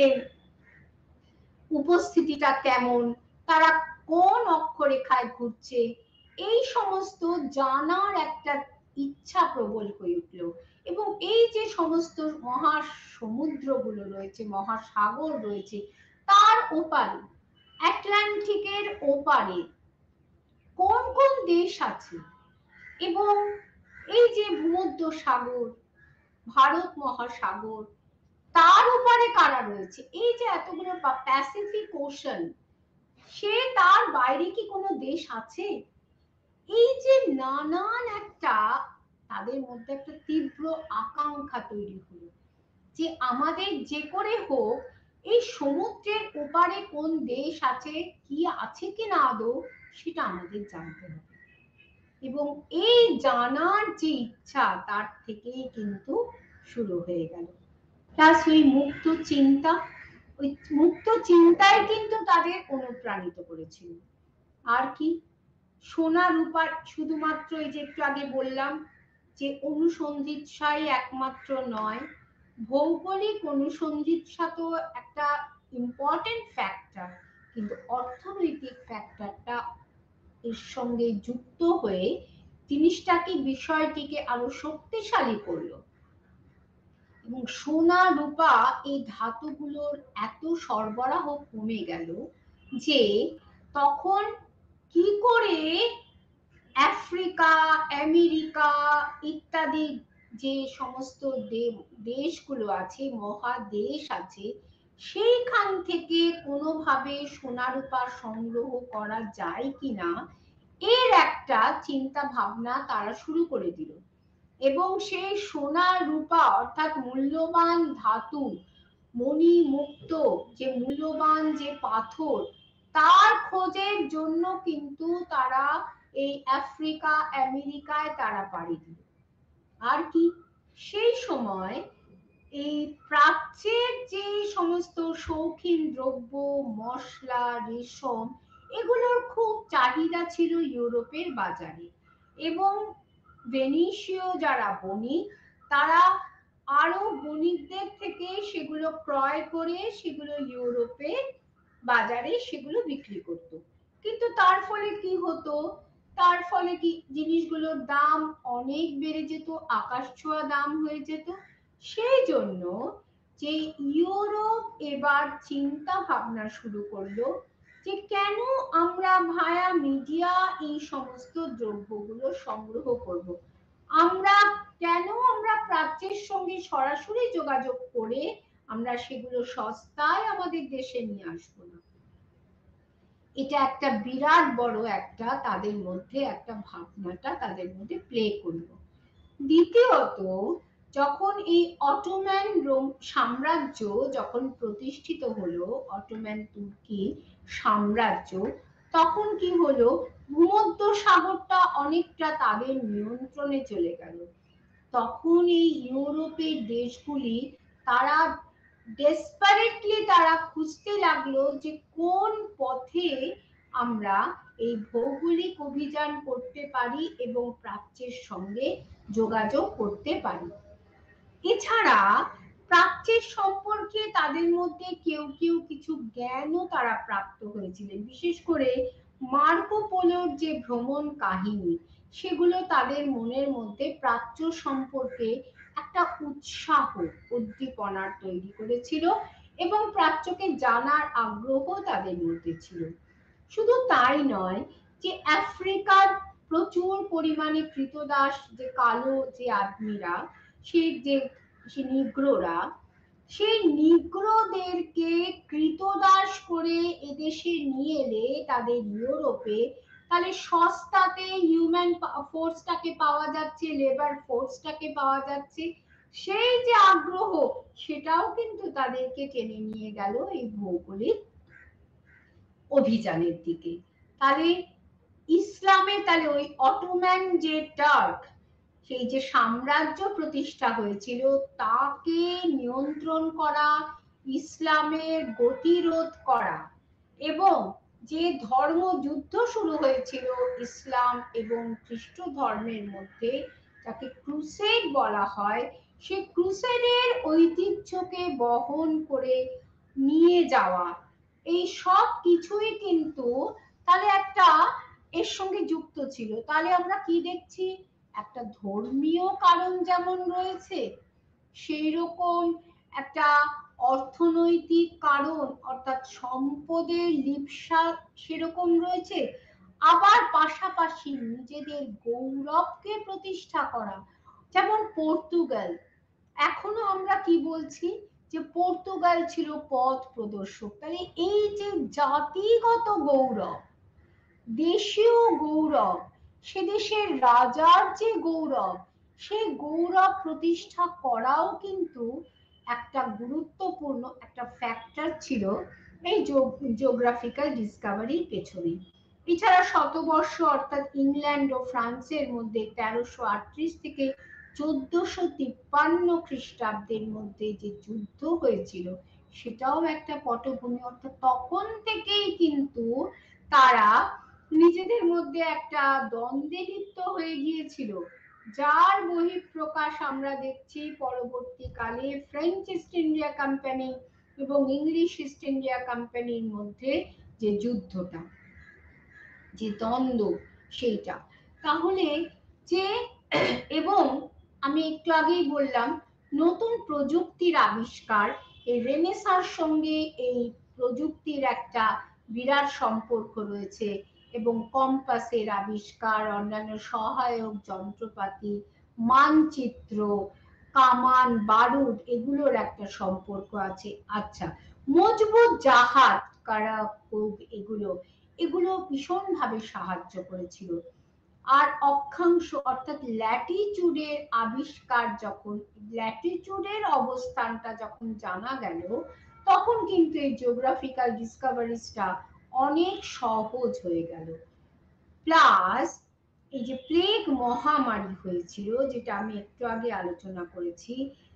উপস্থিতিটা কেমন, তারা কোন অক্ষরেখায় ঘুরছে, এই সমস্ত জানার একটা ইচ্ছা প্রবল হয়ে উঠলো। এবং এই যে সমস্ত মহাসমুদ্রগুলো রয়েছে, মহাসাগর রয়েছে, তার ওপারে, আটলান্টিকের ওপারে কোন কোন দেশ আছে, এবং এই যে ভূমধ্য সাগর, ভারত মহাসাগর, তার উপরে কারা রয়েছে, এই যে এতগুলো প্যাসিফিক ওশান, সে তার বাইরে কি কোনো দেশ আছে? এই যে নানান একটা তাদের মধ্যে একটা তীব্র আকাঙ্ক্ষা তৈরি হলো যে আমাদের যে করে হোক এই সমুদ্রের ওপারে কোন দেশ আছে, কি আছে কিনা আদৌ, সেটা আমাদের জানতে হবে। এবং এই জানার যে ইচ্ছা, তার থেকেই কিন্তু শুরু হয়ে গেল। প্লাস ওই মুক্ত চিন্তা, ওই মুক্ত চিন্তায় কিন্তু তাদের অনুপ্রাণিত করেছিল। আর কি, সোনা রূপা শুধুমাত্র এই যে একটু আগে বললাম যে অনুসন্ধিৎসাই একমাত্র নয়, ভৌগোলিক অনুসন্ধিৎসা তো একটা ইম্পর্টেন্ট ফ্যাক্টর, কিন্তু অর্থনৈতিক ফ্যাক্টরটা এর সঙ্গে যুক্ত হয়ে জিনিসটাকে বিষয়টিকে আরো শক্তিশালী করলো। এবং সোনা রূপা এই ধাতুগুলোর এত সরবরাহ কমে গেল যে তখন কি করে আফ্রিকা, আমেরিকা ইত্যাদি যে সমস্ত দেশগুলো আছে, মহাদেশ আছে, সেইখান থেকে কোনোভাবে সোনা রূপা সংগ্রহ করা যায় কিনা এর একটা চিন্তা ভাবনা তারা শুরু করে দিল। এবং সেই সোনা রূপা অর্থাৎ মূল্যবান ধাতু, মণি মুক্ত যে মূল্যবান যে পাথর, তার খোঁজের জন্য কিন্তু তারা এই আফ্রিকা, আমেরিকায় তারা পাড়ি দিল। আর কি, সেই সময় এই প্রাচ্যের যে সমস্ত শৌখিন দ্রব্য, মশলা, রেশম, এগুলোর খুব চাহিদা ছিল ইউরোপের বাজারে। এবং ভেনিসীয় যারা বণিক, তারা আরো বণিকদের থেকে সেগুলো ক্রয় করে সেগুলো ইউরোপে বাজারে সেগুলো বিক্রি করত। কিন্তু তার ফলে কি হতো, তার ফলে কি জিনিসগুলোর দাম অনেক বেড়ে যেত, আকাশ ছোঁয়া দাম হয়ে যেত। সেই জন্য যে ইউরোপ এবার চিন্তা ভাবনা শুরু করলো যে কেন আমরা ভায়া মিডিয়া এই সমস্ত দ্রব্যগুলো সংগ্রহ করব। আমরা কেন আমরা প্রাচ্যের সঙ্গে সরাসরি যোগাযোগ করে আমরা সেগুলো সস্তায় আমাদের দেশে নিয়ে আসবো না। এটা একটা বিরাট বড় একটা তাদের মধ্যে একটা ভাবনাটা তাদের মধ্যে প্লে করলো। দ্বিতীয়ত, যখন এই অটোম্যান সাম্রাজ্য যখন প্রতিষ্ঠিত হলো, অটোম্যান তুর্কি সাম্রাজ্য, তখন কি হলো, ভূমধ্য সাগরটা অনেকটা তাদের নিয়ন্ত্রণে চলে গেল। তখন এই ইউরোপের দেশগুলি তারা ডেসপারেটলি তারা খুঁজতে লাগলো যে কোন পথে আমরা এই ভৌগোলিক অভিযান করতে পারি এবং প্রাচ্যের সঙ্গে যোগাযোগ করতে পারি। এছাড়া প্রাচ্যের সম্পর্কে তাদের মধ্যে কেউ কেউ কিছু জ্ঞানও তারা প্রাপ্ত হয়েছিলেন। বিশেষ করে মার্কো পোলোর যে ভ্রমণ কাহিনী, সেগুলো তাদের মনের মধ্যে প্রাচ্য সম্পর্কে একটা উৎসাহ, উদ্দীপনার তৈরি করেছিল এবং প্রাচ্যকে জানার আগ্রহ তাদের মধ্যে ছিল। শুধু তাই নয়, যে আফ্রিকার প্রচুর পরিমাণে কৃতদাস যে কালো যে আদমিরা, সে নিগ্রোরা, সেই নিগ্রোদেরকে কৃতদাস করে এদেশে নিয়ে এলে তাদের ইউরোপে, তাহলে সস্তাতে হিউম্যান ফোর্সটাকে পাওয়া যাচ্ছে, লেবার ফোর্সটাকে পাওয়া যাচ্ছে, সেই যে আগ্রহ, সেটাও কিন্তু তাদেরকে টেনে নিয়ে গেল এই ভৌগোলিক অভিযানের দিকে। তাহলে ইসলামে, তাহলে ওই অটোম্যান যে টার্ক, সেই যে সাম্রাজ্য প্রতিষ্ঠা হয়েছিল, তাকে নিয়ন্ত্রণ করা, ইসলামের গতিরোধ করা, এবং যে ধর্মযুদ্ধ শুরু হয়েছিল ইসলাম এবং খ্রিস্ট ধর্মের মধ্যে, যাকে ক্রুসেড বলা হয়, সে ক্রুসেডের ঐতিহ্যকে বহন করে নিয়ে যাওয়া, এই সব কিছুই কিন্তু তাহলে একটা এর সঙ্গে যুক্ত ছিল। তাহলে আমরা কি দেখছি, একটা ধর্মীয় কারণ যেমন রয়েছে, সেই রকম একটা অর্থনৈতিক কারণ অর্থাৎ সম্পদের লিপ্সা সেরকম রয়েছে। আবার পাশাপাশি নিজেদের গৌরবকে প্রতিষ্ঠা করা, যেমন পর্তুগাল, এখনো আমরা কি বলছি যে পর্তুগাল ছিল পথ প্রদর্শক। তাহলে এই যে জাতিগত গৌরব, দেশীয় গৌরব, সে দেশের রাজার যে গৌরব, সেই গৌরব প্রতিষ্ঠা করাও কিন্তু একটা গুরুত্বপূর্ণ একটা ফ্যাক্টর ছিল এই জিওগ্রাফিক্যাল ডিসকভারির পেছনে। এছাড়া শতবর্ষ অর্থাৎ ইংল্যান্ড ও ফ্রান্সের মধ্যে 1338 থেকে 1453 খ্রিস্টাব্দের মধ্যে যে যুদ্ধ হয়েছিল, সেটাও একটা পটভূমি। অর্থাৎ তখন থেকেই কিন্তু তারা নিজেদের মধ্যে একটা দ্বন্দ্বে লিপ্ত হয়ে গিয়েছিল, যার বহিঃপ্রকাশ আমরা দেখছি পরবর্তীকালে ফ্রেঞ্চ ইস্ট ইন্ডিয়া কোম্পানি এবং ইংলিশ ইস্ট ইন্ডিয়া কোম্পানির মধ্যে যে যুদ্ধটা, যে দ্বন্দ্ব, সেইটা। তাহলে যে এবং আমি একটু আগেই বললাম নতুন প্রযুক্তির আবিষ্কার, এই রেনেসাঁর সঙ্গে এই প্রযুক্তির একটা বিরাট সম্পর্ক রয়েছে, এবং কম্পাসের আবিষ্কার, অন্যান্য সহায়ক যন্ত্রপাতি, মানচিত্র, কামান, বারুদ, এগুলোর একটা সম্পর্ক আছে। আচ্ছা, মজবুত জাহাজ, কারাকুব, এগুলো এগুলো ভীষণভাবে সাহায্য করেছিল। আর অক্ষাংশ অর্থাৎ ল্যাটিচিউডের আবিষ্কার, যখন ল্যাটিচিউডের অবস্থানটা যখন জানা গেল, তখন কিন্তু এই জিওগ্রাফিক্যাল ডিসকভারিজটা অনেক সহজ হয়ে গেল। প্লাস এই যে প্লেগ মহামারী হয়েছিল, যেটা আমি একটু আগে আলোচনা করেছি,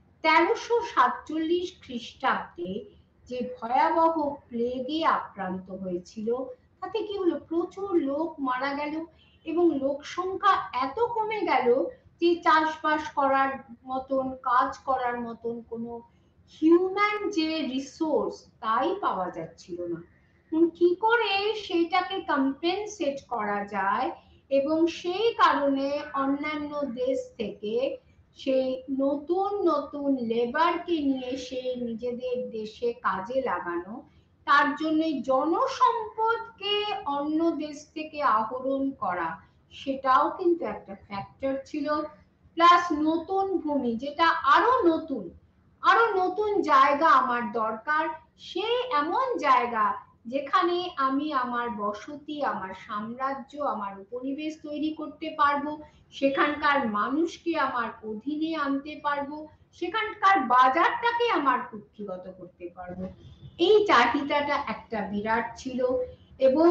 1347 খ্রিস্টাব্দে যে ভয়াবহ প্লেগে আক্রান্ত হয়েছিল, তাতে কি হলো, প্রচুর লোক মারা গেল এবং লোক সংখ্যা এত কমে গেল যে চাষবাস করার মতন, কাজ করার মতন কোনো হিউম্যান যে রিসোর্স, তাই পাওয়া যাচ্ছিল না। কি করে সেইটাকে কম্পেনসেট করা যায়, এবং সেই কারণে অন্যান্য দেশ থেকে সেই নতুন নতুন লেবারকে নিয়ে সে নিজেদের দেশে কাজে লাগানো, তার জন্য জনসম্পদকে অন্য দেশ থেকে আহরণ করা, সেটাও কিন্তু একটা ফ্যাক্টর ছিল। প্লাস নতুন ভূমি, যেটা আরো নতুন জায়গা আমার দরকার, সে এমন জায়গা যেখানে আমি আমার বসতি, আমার সাম্রাজ্য, আমার উপনিবেশ তৈরি করতে পারবো, সেখানকার মানুষকে আমার অধীনে আনতে পারবো, সেখানকার বাজারটাকে আমার কুক্ষিগত করতে পারবো। এই চাহিদাটা একটা বিরাট ছিল। এবং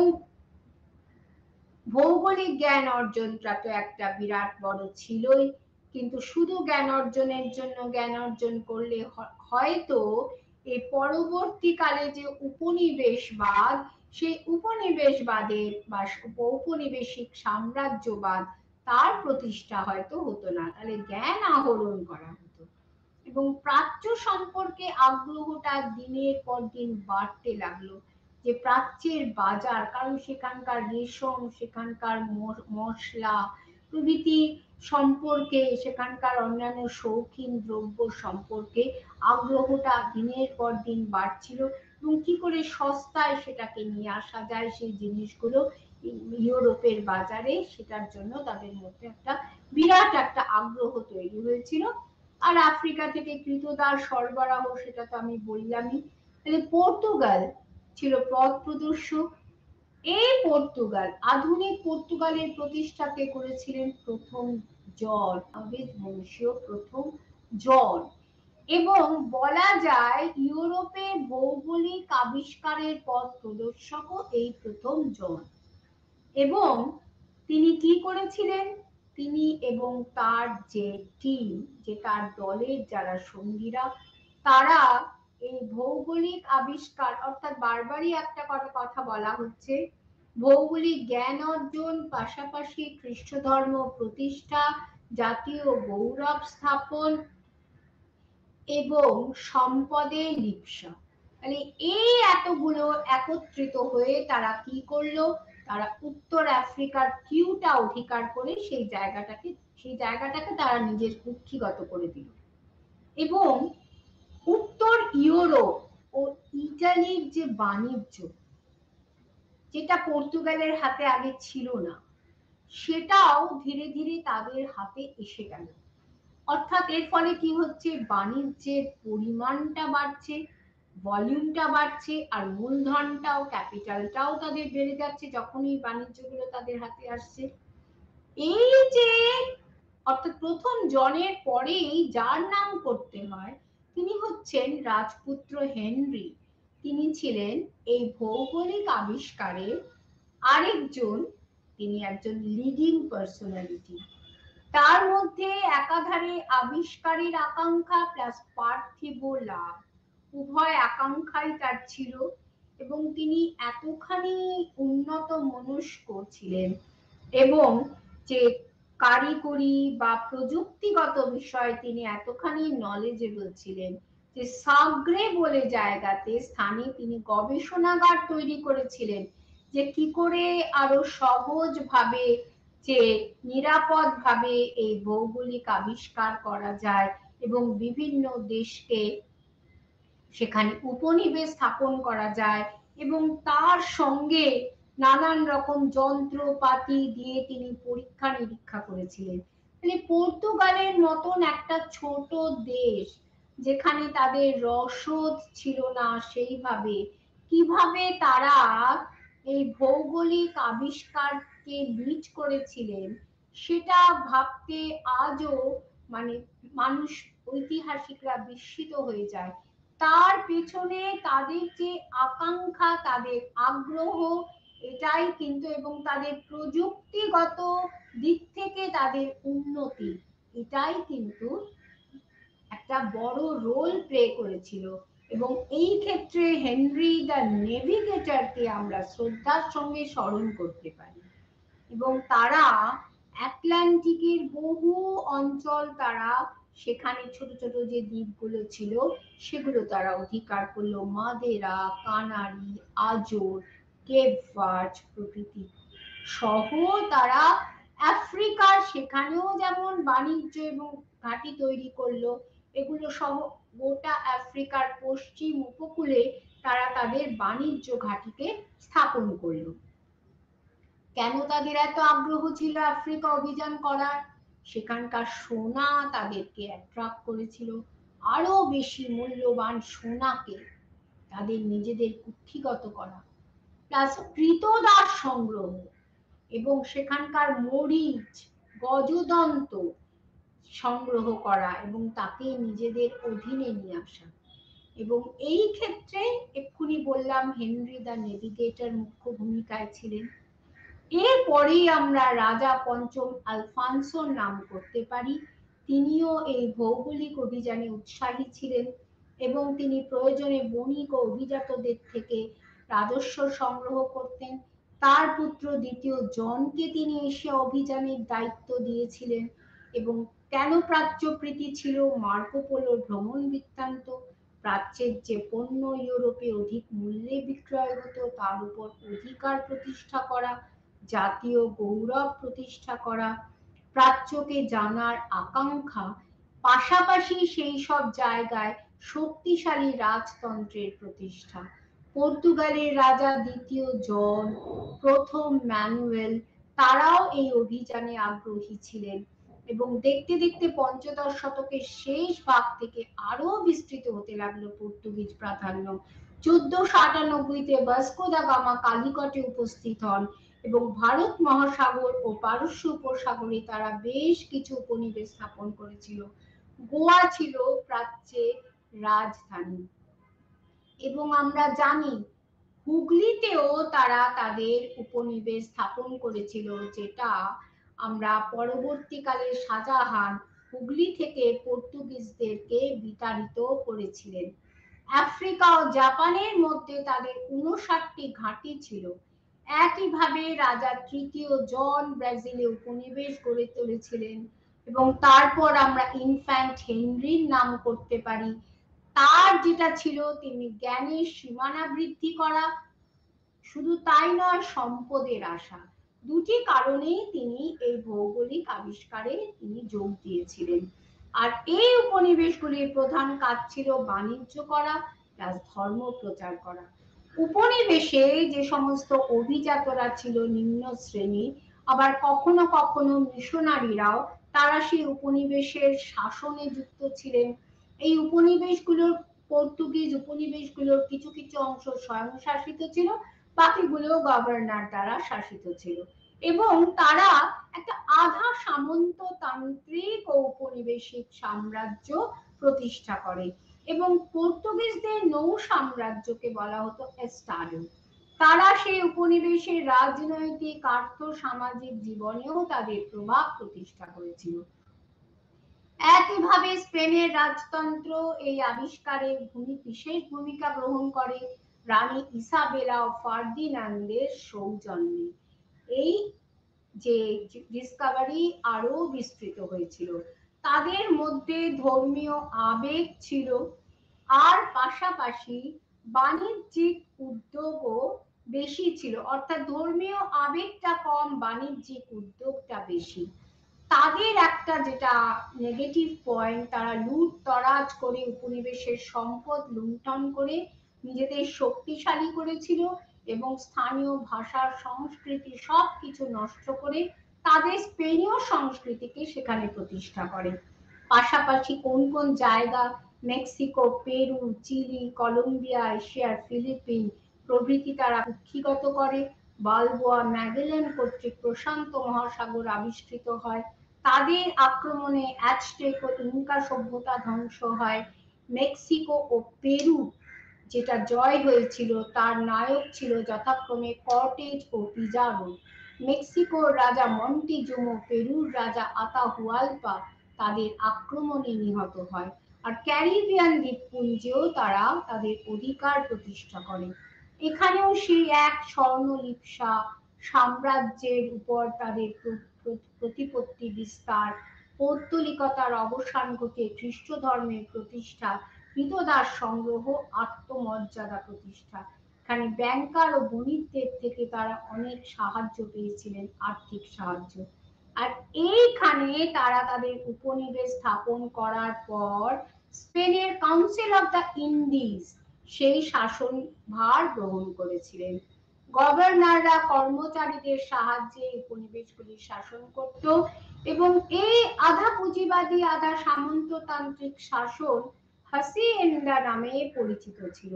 ভৌগোলিক জ্ঞান অর্জনটা তো একটা বিরাট বড় ছিলই, কিন্তু শুধু জ্ঞান অর্জনের জন্য জ্ঞান অর্জন করলে হয়তো এই পরবর্তীকালে যে উপনিবেশবাদ, সেই উপনিবেশবাদের বা ঔপনিবেশিক সাম্রাজ্যবাদ, তার প্রতিষ্ঠা হয়তো হতো না, তাহলে জ্ঞান আহরণ করা হতো। এবং প্রাচ্য সম্পর্কে আগ্রহটা দিনের পর দিন বাড়তে লাগলো, যে প্রাচ্যের বাজার, কারণ সেখানকার রেশম, সেখানকার মশলা প্রভৃতি সম্পর্কে, সেখানকার অন্যান্য শৌখিন দ্রব্য সম্পর্কে আগ্রহটা দিনের পর দিন বাড়ছিল, এবং কি করে সস্তায় সেটাকে নিয়ে আসা যায় সেই জিনিসগুলো ইউরোপের বাজারে, সেটার জন্য তাদের মধ্যে একটা বিরাট একটা আগ্রহ তৈরি হয়েছিল। আর আফ্রিকা থেকে কৃতদাস সরবরাহ, সেটা তো আমি বললামই। তাহলে পর্তুগাল ছিল পথ প্রদর্শক। এই পর্তুগাল, আধুনিক পর্তুগালের প্রতিষ্ঠাকে করেছিলেন প্রথম জন, আবেদ বংশীয় প্রথম জন। এবং বলা যায় ইউরোপের ভৌগোলিক আবিষ্কারের পথ প্রদর্শকও এই প্রথম জন। এবং তিনি কি করেছিলেন, তিনি এবং তার যে টিম, যে তার দলের যারা সঙ্গীরা, তারা এই ভৌগোলিক আবিষ্কার, অর্থাৎ বারবারই একটা কথা বলা হচ্ছে, ভৌগোলিক জ্ঞান অর্জন, পাশাপাশি খ্রিস্ট ধর্ম প্রতিষ্ঠা, জাতীয় গৌরব স্থাপন এবং সম্পদের লিপ্সা, মানে এই এতগুলো একত্রিত হয়ে তারা কি করলো, তারা উত্তর আফ্রিকার কিউটা অধিকার করে সেই জায়গাটাকে তারা নিজের কুক্ষিগত করে দিল। এবং উত্তর ইউরোপ ও ইটালির যে বাণিজ্য, যেটা পর্তুগালের হাতে আগে ছিল না, সেটাও ধীরে ধীরে তাদের হাতে এসে গেল। অর্থাৎ এর ফলে কি হচ্ছে, বাণিজ্যের পরিমাণটা বাড়ছে, ভলিউমটা বাড়ছে, আর মূলধনটাও, ক্যাপিটালটাও তাদের বেড়ে যাচ্ছে যখন এই বাণিজ্যগুলো তাদের হাতে আসছে। এই যে অর্থাৎ প্রথম জনের পরেই যার নাম করতে হয়, তিনি হচ্ছেন রাজপুত্র হেনরি। তিনি ছিলেন এই ভৌগোলিক আবিষ্কারের আরেকজন, তিনি একজন লিডিং পার্সোনালিটি। তার মধ্যে একাধারে আবিষ্কারের আকাঙ্ক্ষা প্লাস পার্থিব লাভ, উভয় আকাঙ্ক্ষাই তার ছিল, এবং তিনি এতখানি উন্নত মনস্ক ছিলেন এবং যে কারিগরি বা প্রযুক্তিগত বিষয়ে তিনি এতখানি নলেজেবল ছিলেন যে সাগ্রে বলে জায়গাতে স্থানে তিনি গবেষণাগার তৈরি করেছিলেন যে কি করে আরো সহজ ভাবে, যে নিরাপদ ভাবে এই ভৌগোলিক আবিষ্কার করা যায় এবং বিভিন্ন দেশকে সেখানে উপনিবেশ স্থাপন করা যায়, এবং তার সঙ্গে নানান রকম যন্ত্রপাতি দিয়ে তিনি পরীক্ষা নিরীক্ষা করেছিলেন। মানে পর্তুগালের মতন একটা ছোট দেশ যেখানে তাদের রসদ ছিল না সেইভাবে, কিভাবে তারা এই ভৌগোলিক আবিষ্কারকে লিড করেছিলেন সেটা ভাবতে আজও মানে মানুষ, ঐতিহাসিকরা বিস্মিত হয়ে যায়। তার পেছনে তাদের যে আকাঙ্ক্ষা, তাদের আগ্রহ, এটাই কিন্তু, এবং তাদের প্রযুক্তিগত দিক থেকে তাদের উন্নতি, এটাই কিন্তু একটা বড় রোল প্লে করেছিল। এবং এই ক্ষেত্রে হেনরি দ্য নেভিগেটরকে আমরা শ্রদ্ধার সঙ্গে স্মরণ করতে পারি। এবং তারা আটলান্টিকের বহু অঞ্চল, তারা সেখানে ছোট ছোট যে দ্বীপগুলো ছিল সেগুলো তারা অধিকার করলো, মাদেরা, কানারি, আজোর, কেপ ভার্ড প্রভৃতি সহ। তারা আফ্রিকার সেখানেও যেমন বাণিজ্য এবং ঘাঁটি তৈরি করলো, এগুলো সহ গোটা আফ্রিকার পশ্চিম উপকূলে তারা তাদের বাণিজ্য ঘাঁটিকে স্থাপন করলো। কেন তাদের এত আগ্রহ ছিল আফ্রিকা অভিযান করার? সেখানকার সোনা তাদেরকে অ্যাট্রাক্ট করেছিল, আরো বেশি মূল্যবান সোনাকে তাদের নিজেদের কুক্ষিগত করা, প্লাস কৃতদাস সংগ্রহ এবং সেখানকার মরিচ, গজদন্ত সংগ্রহ করা এবং তাকে নিজেদের অধীনে নিয়ে আসা। এবং এই ক্ষেত্রে এক্ষুনি বললাম হেনরি দ্য নেভিগেটর মুখ্য ভূমিকায় ছিলেন। এরপরেই আমরা রাজা পঞ্চম আলফানসোর নাম করতে পারি। তিনিও এই ভৌগোলিক অভিযানে উৎসাহী ছিলেন এবং তিনি প্রয়োজনে বণিক ও অভিজাতদের থেকে রাজস্ব সংগ্রহ করতেন। তার পুত্র দ্বিতীয় জনকে তিনি এশিয়া অভিযানের দায়িত্ব দিয়েছিলেন। এবং কেন প্রাচ্য প্রীতি ছিল? মার্কো পোলোর ভ্রমণ বৃত্তান্ত, প্রাচ্যের যে পণ্য ইউরোপে অধিক মূল্যে বিক্রয় হতো তার উপর অধিকার প্রতিষ্ঠা করা, জাতীয় গৌরব প্রতিষ্ঠা করা, প্রাচ্যকে জানার আকাঙ্ক্ষা, পাশাপাশি সেই সব জায়গায় শক্তিশালী রাজতন্ত্রের প্রতিষ্ঠা। পর্তুগালের রাজা দ্বিতীয় জন, প্রথম ম্যানুয়েল, তারাও এই অভিযানে আগ্রহী ছিলেন। এবং দেখতে দেখতে পঞ্চদশ শতকের শেষ ভাগ থেকে আরো বিস্তৃত হতে লাগলো পর্তুগিজ প্রাধান্য। 1498-তে ভাস্কো দা গামা কালিকটে উপস্থিত হন এবং ভারত মহাসাগর ও পারস্য উপসাগরে তারা বেশ কিছু উপনিবেশ স্থাপন করেছিল। গোয়া ছিল প্রাচ্যের রাজধানী। এবং আমরা জানি হুগলিতেও তারা তাদের উপনিবেশ স্থাপন করেছিল, যেটা আমরা পরবর্তীকালে শাহজাহান হুগলি থেকে পর্তুগিজদেরকে বিতাড়িত করেছিলেন। আফ্রিকা ও জাপানের মধ্যে তাদের 59টি ঘাঁটি ছিল। একইভাবে রাজা তৃতীয় জন ব্রাজিলে উপনিবেশ গড়ে তুলেছিলেন। এবং তারপর আমরা ইনফ্যান্ট হেনরির নাম করতে পারি। তার যেটা ছিল, তিনি জ্ঞানের সীমানা বৃদ্ধি করা, শুধু তাই নয় সম্পদের আশা। দুটি কারণেই তিনি এই ভৌগোলিক আবিষ্কারে তিনি যোগ দিয়েছিলেন। আর এই উপনিবেশগুলির প্রধান কাজ ছিল বাণিজ্য করা প্লাস ধর্ম প্রচার করা। উপনিবেশে যে সমস্ত অভিজাতরা ছিল নিম্ন শ্রেণী, আবার কখনো কখনো মিশনারিরাও তারা সেই উপনিবেশের শাসনে যুক্ত ছিলেন। এই উপনিবেশগুলোর, পর্তুগিজ উপনিবেশগুলোর কিছু কিছু অংশ স্বয়ংশাসিত ছিল, বাকিগুলো গভর্নর দ্বারা শাসিত ছিল। এবং তারা একটা আধা সামন্ততান্ত্রিক ঔপনিবেশিক সাম্রাজ্য প্রতিষ্ঠা করে। এবং পর্তুগিজদের নৌ সাম্রাজ্যকে বলা হতো এস্টাডো। তারা সেই উপনিবেশের রাজনৈতিক, আর্থ সামাজিক জীবনেও তাদের প্রভাব প্রতিষ্ঠা করেছিল। একইভাবে স্পেনের রাজতন্ত্র এই আবিষ্কারে বিশেষ ভূমিকা গ্রহণ করে রানী ইসাবেলা ও ফার্দিনান্দের সৌজন্যে। এই যে ডিসকভারি আরো বিস্তৃত হয়েছিল, তাদের মধ্যে ধর্মীয় আবেগ ছিল, আর পাশাপাশি বাণিজ্যিক উদ্যোগও বেশি ছিল। অর্থাৎ ধর্মীয় আবেগটা কম, বাণিজ্যিক উদ্যোগটা বেশি। তাদের একটা যেটা নেগেটিভ পয়েন্ট, তারা লুটতরাজ করে উপনিবেশের সম্পদ লুণ্ঠন করে নিজেদের শক্তিশালী করেছিল এবং স্থানীয় ভাষা সংস্কৃতি সবকিছু নষ্ট করে তাদের স্পেনীয় সংস্কৃতিকে সেখানে প্রতিষ্ঠা করে। পাশাপাশি কোন কোন জায়গা, মেক্সিকো, পেরু, চিলি, কলম্বিয়া, এশিয়ার ফিলিপিন প্রভৃতি তারা কুক্ষিগত করে। বালবোয়া ম্যাগেলেন কর্তৃক প্রশান্ত মহাসাগর আবিষ্কৃত হয়। তাদের আক্রমণে অ্যাজটেক ও ইনকা সভ্যতা ধ্বংস হয়। মেক্সিকো ও পেরু যেটা জয় হয়েছিল তার নায়ক ছিল যথাক্রমে কর্টেজ ও পিজারো। মেক্সিকোর রাজা মন্টিজুমো, পেরুর রাজা আতাহুয়ালপা তাদের আক্রমণে নিহত হয়। আর ক্যারিবিয়ান দ্বীপপুঞ্জেও তারা তাদের অধিকার প্রতিষ্ঠা করে। এখানেও সেই এক স্বর্ণলিপ্সা সাম্রাজ্যের উপর তাদের প্রতিপত্তি বিস্তার, পৌত্তলিকতার অবসান ঘটে, খ্রিস্ট ধর্মের প্রতিষ্ঠা, ক্রীতদাস সংগ্রহ, আত্মমর্যাদা প্রতিষ্ঠা। এখানে ব্যাংকার ও বণিকদের থেকে তারা অনেক সাহায্য পেয়েছিলেন, আর্থিক সাহায্য। আর এইখানে তারা তাদের উপনিবেশ স্থাপন করার পর স্পেনের কাউন্সিল অফ দ্য ইন্ডিজ সেই শাসন ভার গ্রহণ করেছিলেন। গভর্নররা কর্মচারীদের সাহায্যে উপনিবেশগুলি শাসন করত এবং এই আধা পুঁজিবাদী আধা সামন্ততান্ত্রিক শাসন হাসিয়েন্দা নামে পরিচিত ছিল।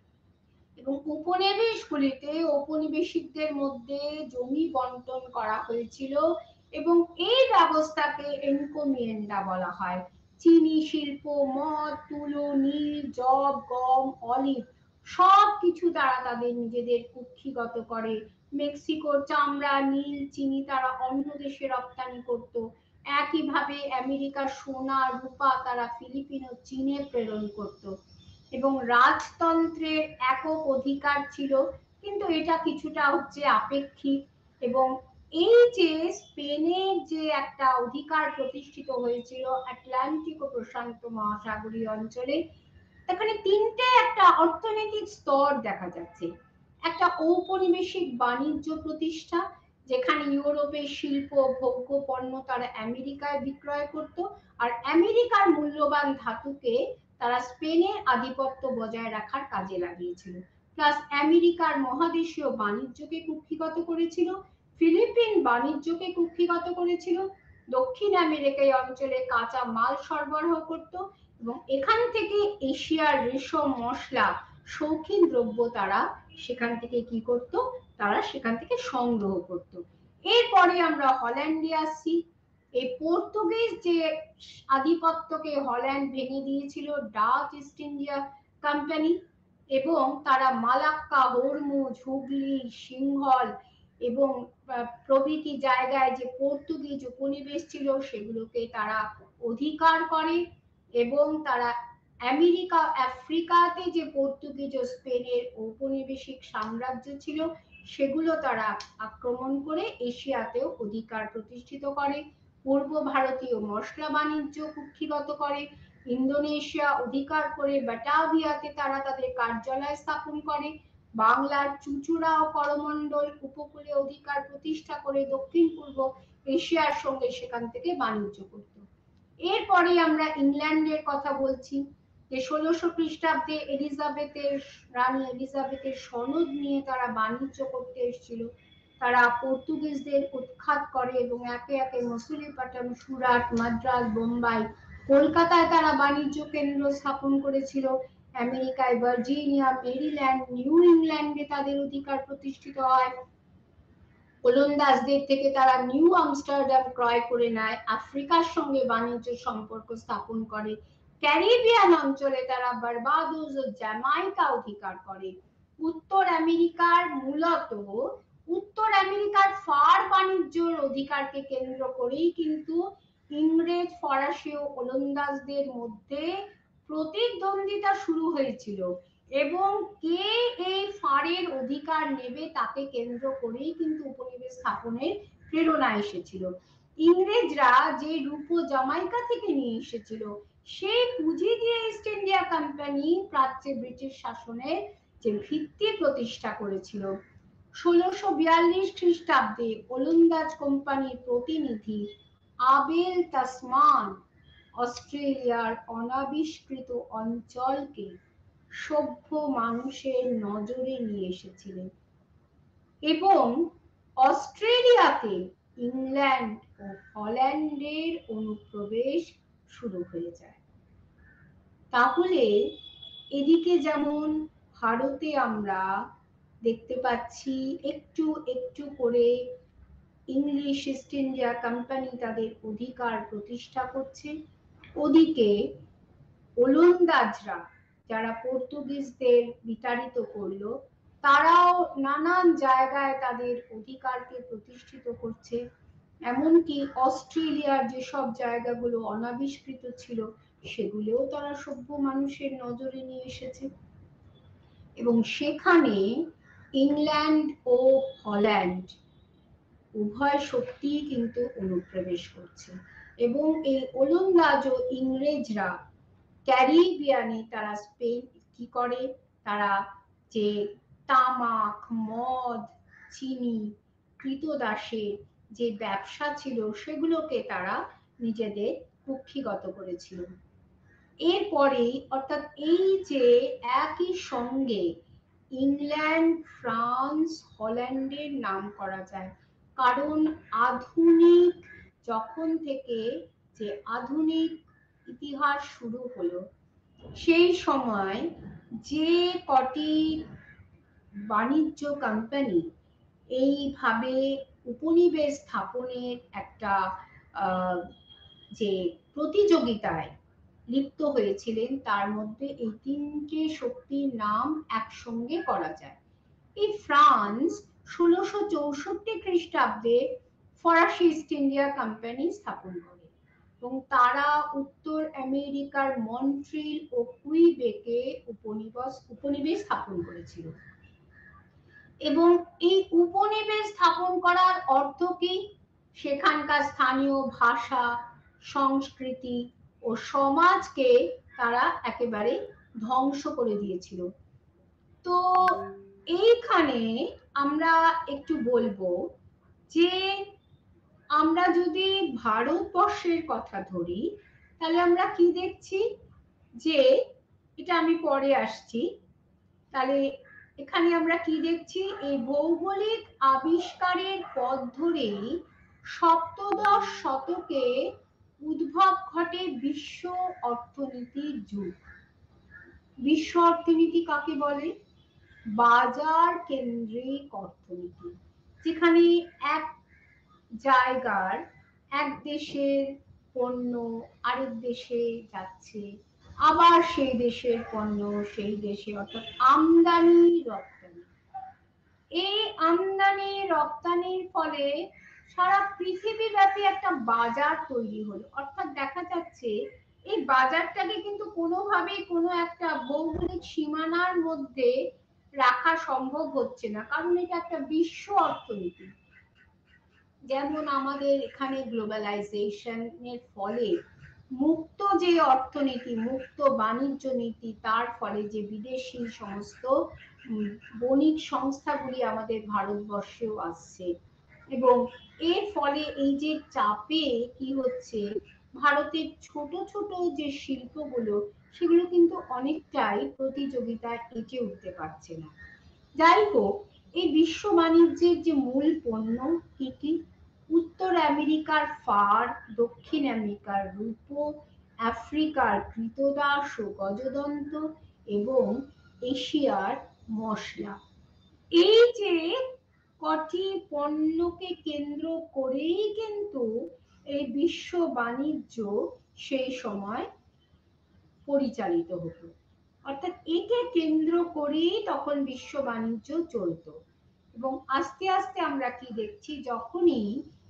এবং উপনিবেশগুলিতে ঔপনিবেশিকদের মধ্যে জমি বন্টন করা হয়েছিল এবং এই ব্যবস্থাকে এনকোমিয়েন্ডা বলা হয়। চিনি শিল্প, মদ, তুলো, নীল, যব, গম, অলিভ সবকিছু তারা তাদের নিজেদের কুক্ষিগত করে। মেক্সিকোর চামড়া, নীল, চিনি তারা অন্য দেশে রপ্তানি করত। একইভাবে আমেরিকার সোনা, রূপা তারা ফিলিপিন ও চীনে প্রেরণ করত। এবং রাজতন্ত্রের একক অধিকার ছিল, কিন্তু এটা কিছুটা হচ্ছে আপেক্ষিক। এবং এই যে স্পেনের যে একটা অধিকার প্রতিষ্ঠিত হয়েছিল আটলান্টিক ও প্রশান্ত মহাসাগরীয় অঞ্চলে, এখানে তিনটে একটা অর্থনৈতিক স্তর দেখা যাচ্ছে। একটা ঔপনিবেশিক বাণিজ্য প্রতিষ্ঠা, যেখানে ইউরোপের শিল্প ভোগ্য পণ্য তারা আমেরিকায় বিক্রয় করত, আর আমেরিকার মূল্যবান ধাতুকে তারা স্পেনের আধিপত্য বজায় রাখার কাজে লাগিয়েছিল। প্লাস আমেরিকার মহাদেশীয় বাণিজ্যকে কুক্ষিগত করেছিল, ফিলিপিন বাণিজ্যকে কুক্ষিগত করেছিল, দক্ষিণ আমেরিকায় অঞ্চলে কাঁচা মাল সরবরাহ করত এবং এখান থেকে এশিয়ার রেশম, মশলা, শৌখিন দ্রব্য তারা সেখান থেকে কি করত, তারা সেখান থেকে সংগ্রহ করত। এরপরে আমরা হল্যান্ডে আসছি। এই পর্তুগিজ যে আধিপত্যকে হল্যান্ড ভেঙে দিয়েছিল ডাচ ইস্ট ইন্ডিয়া কোম্পানি, এবং তারা মালাক্কা, হরমুজ, হুগলি, সিংহল এবং প্রভৃতি জায়গায় যে পর্তুগিজ উপনিবেশ ছিল সেগুলোকে তারা অধিকার করে এবং তারা আমেরিকা, আফ্রিকাতে যে পর্তুগিজ ও স্পেনের ঔপনিবেশিক সাম্রাজ্য ছিল সেগুলো তারা আক্রমণ করে এশিয়াতেও অধিকার প্রতিষ্ঠিত করে। পূর্ব ভারতীয় মশলা বাণিজ্য কুক্ষিগত করে, ইন্দোনেশিয়া অধিকার করে বাটাভিয়াতে তারা তাদের কার্যালয় স্থাপন করে, বাংলার চুঁচুড়া ও করমণ্ডল উপকূলে অধিকার প্রতিষ্ঠা করে দক্ষিণ পূর্ব এশিয়ার সঙ্গে সেখান থেকে বাণিজ্য করত। এরপরে আমরা ইংল্যান্ডের কথা বলছি, যে 1600 খ্রিস্টাব্দে রানী এলিজাবেথের সনদ নিয়ে তারা বাণিজ্য করতে এসেছিল। তারা পর্তুগিজদের উৎখাত করে এবং একে একে মসুলিপাটন, সুরাট, মাদ্রাজ, বোম্বাই, কলকাতায় তারা বাণিজ্য কেন্দ্র স্থাপন করেছিল। আমেরিকায় ভার্জিনিয়া, মেরিল্যান্ড, নিউ ইংল্যান্ডে তাদের অধিকার প্রতিষ্ঠিত হয়। ওলন্দাজদের থেকে তারা নিউ আমস্টারডাম ক্রয় করে নেয়, আফ্রিকার সঙ্গে বাণিজ্য সম্পর্ক স্থাপন করে। ক্যারিবিয়ান অঞ্চলে তারা বারবাডোস ও জ্যামাইকা অধিকার করে। উত্তর আমেরিকার ফার বাণিজ্যের অধিকারকে কেন্দ্র করেই কিন্তু ইংরেজ, ফরাসি ও ওলন্দাজদের মধ্যে প্রতিদ্বন্দ্বিতা শুরু হয়েছিল এবং কে এই ফাঁড়ের অধিকার নেবে তাকে কেন্দ্র করেই কিন্তু উপনিবেশ স্থাপনের প্রেরণা এসেছিল। ইংরেজরা যে রূপো জামাইকা থেকে নিয়ে এসেছিল সেই পুঁজি দিয়ে ইস্ট ইন্ডিয়া কোম্পানি প্রাচ্যে ব্রিটিশ শাসনের যে ভিত্তি প্রতিষ্ঠা করেছিল। 1642 খ্রিস্টাব্দে ওলন্দাজ কোম্পানির প্রতিনিধি আবেল তাসমান অস্ট্রেলিয়ার অনাবিষ্কৃত অঞ্চলকে সভ্য মানুষের নজরে নিয়ে এসেছিলেন এবং অস্ট্রেলিয়াতে ইংল্যান্ড ও হল্যান্ডের অনুপ্রবেশ শুরু হয়ে যায়। তাহলে এদিকে যেমন ভারতে আমরা দেখতে পাচ্ছি একটু একটু করে ইংলিশ ইস্ট ইন্ডিয়া কোম্পানি তাদের অধিকার প্রতিষ্ঠা করছে, ওদিকে ওলন্দাজরা যারা পর্তুগিজদের বিতাড়িত করলো তারাও নানান জায়গায় তাদের অধিকারকে প্রতিষ্ঠিত করছে। এমনকি অস্ট্রেলিয়ার যেসব জায়গাগুলো অনাবিষ্কৃত ছিল সেগুলোও তারা সভ্য মানুষের নজরে নিয়ে এসেছে এবং সেখানে ইংল্যান্ড ও হল্যান্ড উভয় শক্তি কিন্তু অনুপ্রবেশ করছে এবং এই ওলন্দাজ ও ইংরেজরা ক্যারিবিয়ানে তারা স্পেন কি করে, তারা যে তামাক, মদ, চিনি, কৃতদাসের যে ব্যবসা ছিল সেগুলোকে তারা নিজেদের কুক্ষিগত করেছিল। এরপরে অর্থাৎ এই যে একই সঙ্গে ইংল্যান্ড, ফ্রান্স, হল্যান্ডের নাম করা যায়, কারণ আধুনিক যখন থেকে যে আধুনিক ইতিহাস শুরু হলো সেই সময় যে কটি বাণিজ্য কোম্পানি এইভাবে উপনিবেশ স্থাপনের একটা যে প্রতিযোগিতায় লিপ্ত হয়েছিলেন তার মধ্যে এই তিনটে শক্তির নাম একসঙ্গে করা যায়। এই ফ্রান্স 1664 খ্রিস্টাব্দে ফরাসি ইস্ট ইন্ডিয়া কোম্পানি স্থাপন করে এবং তারা উত্তর আমেরিকার মন্ট্রিল ও কুইবেকে উপনিবেশ স্থাপন করেছিল এবং এই উপনিবেশ স্থাপন করার অর্থ কি, সেখানকার স্থানীয় ভাষা, সংস্কৃতি ও সমাজকে তারা একেবারে ধ্বংস করে দিয়েছিল। তো এইখানে আমরা একটু বলবো যে আমরা যদি ভারতবর্ষের কথা ধরি তাহলে আমরা কি দেখছি, যে এটা আমি পরে আসছি, তাহলে এখানে আমরা কি দেখছি, এই ভৌগোলিক আবিষ্কারের পথ ধরেই সপ্তদশ শতকে উদ্ভব ঘটে বিশ্ব অর্থনীতির যুগ। বিশ্ব অর্থনীতি কাকে বলে? বাজার কেন্দ্রিক অর্থনীতি, যেখানে এক জায়গার এক দেশের পণ্য আরেক দেশে যাচ্ছে, আবার সেই দেশের পণ্য সেই দেশে, অর্থাৎ আমদানি রপ্তানি। এই আমদানি রপ্তানির ফলে সারা পৃথিবীব্যাপী একটা বাজার তৈরি হলো, অর্থাৎ দেখা যাচ্ছে এই বাজারটাকে কিন্তু কোনোভাবেই কোনো একটা ভৌগোলিক সীমানার মধ্যে রাখা সম্ভব হচ্ছে না, কারণ এটা একটা বিশ্ব অর্থনীতি। যেমন আমাদের এখানে গ্লোবালাইজেশনের ফলে মুক্ত যে অর্থনীতি, মুক্ত বাণিজ্য নীতি, তার ফলে যে বিদেশি সমস্ত বণিক সংস্থাগুলি আমাদের ভারতবর্ষেও আসছে এবং এর ফলে এই যে চাপে কি হচ্ছে, ভারতের ছোট ছোট যে শিল্পগুলো সেগুলো কিন্তু অনেকটাই প্রতিযোগিতায় এঁটে উঠতে পারছে না। যাই হোক, এই বিশ্ব বাণিজ্যের যে মূল পণ্য কি কি, উত্তর আমেরিকার ফার, দক্ষিণ আমেরিকার রূপো, আফ্রিকার কৃতদাস ও গজদন্ত এবং এশিয়ার মশলা। এই যে কটি পণ্যকে কেন্দ্র করেই কিন্তু এই বিশ্ব বাণিজ্য সেই সময় পরিচালিত হতো, অর্থাৎ একে কেন্দ্র করেই তখন বিশ্ব বাণিজ্য চলতো। এবং আস্তে আস্তে আমরা কি দেখছি, যখনই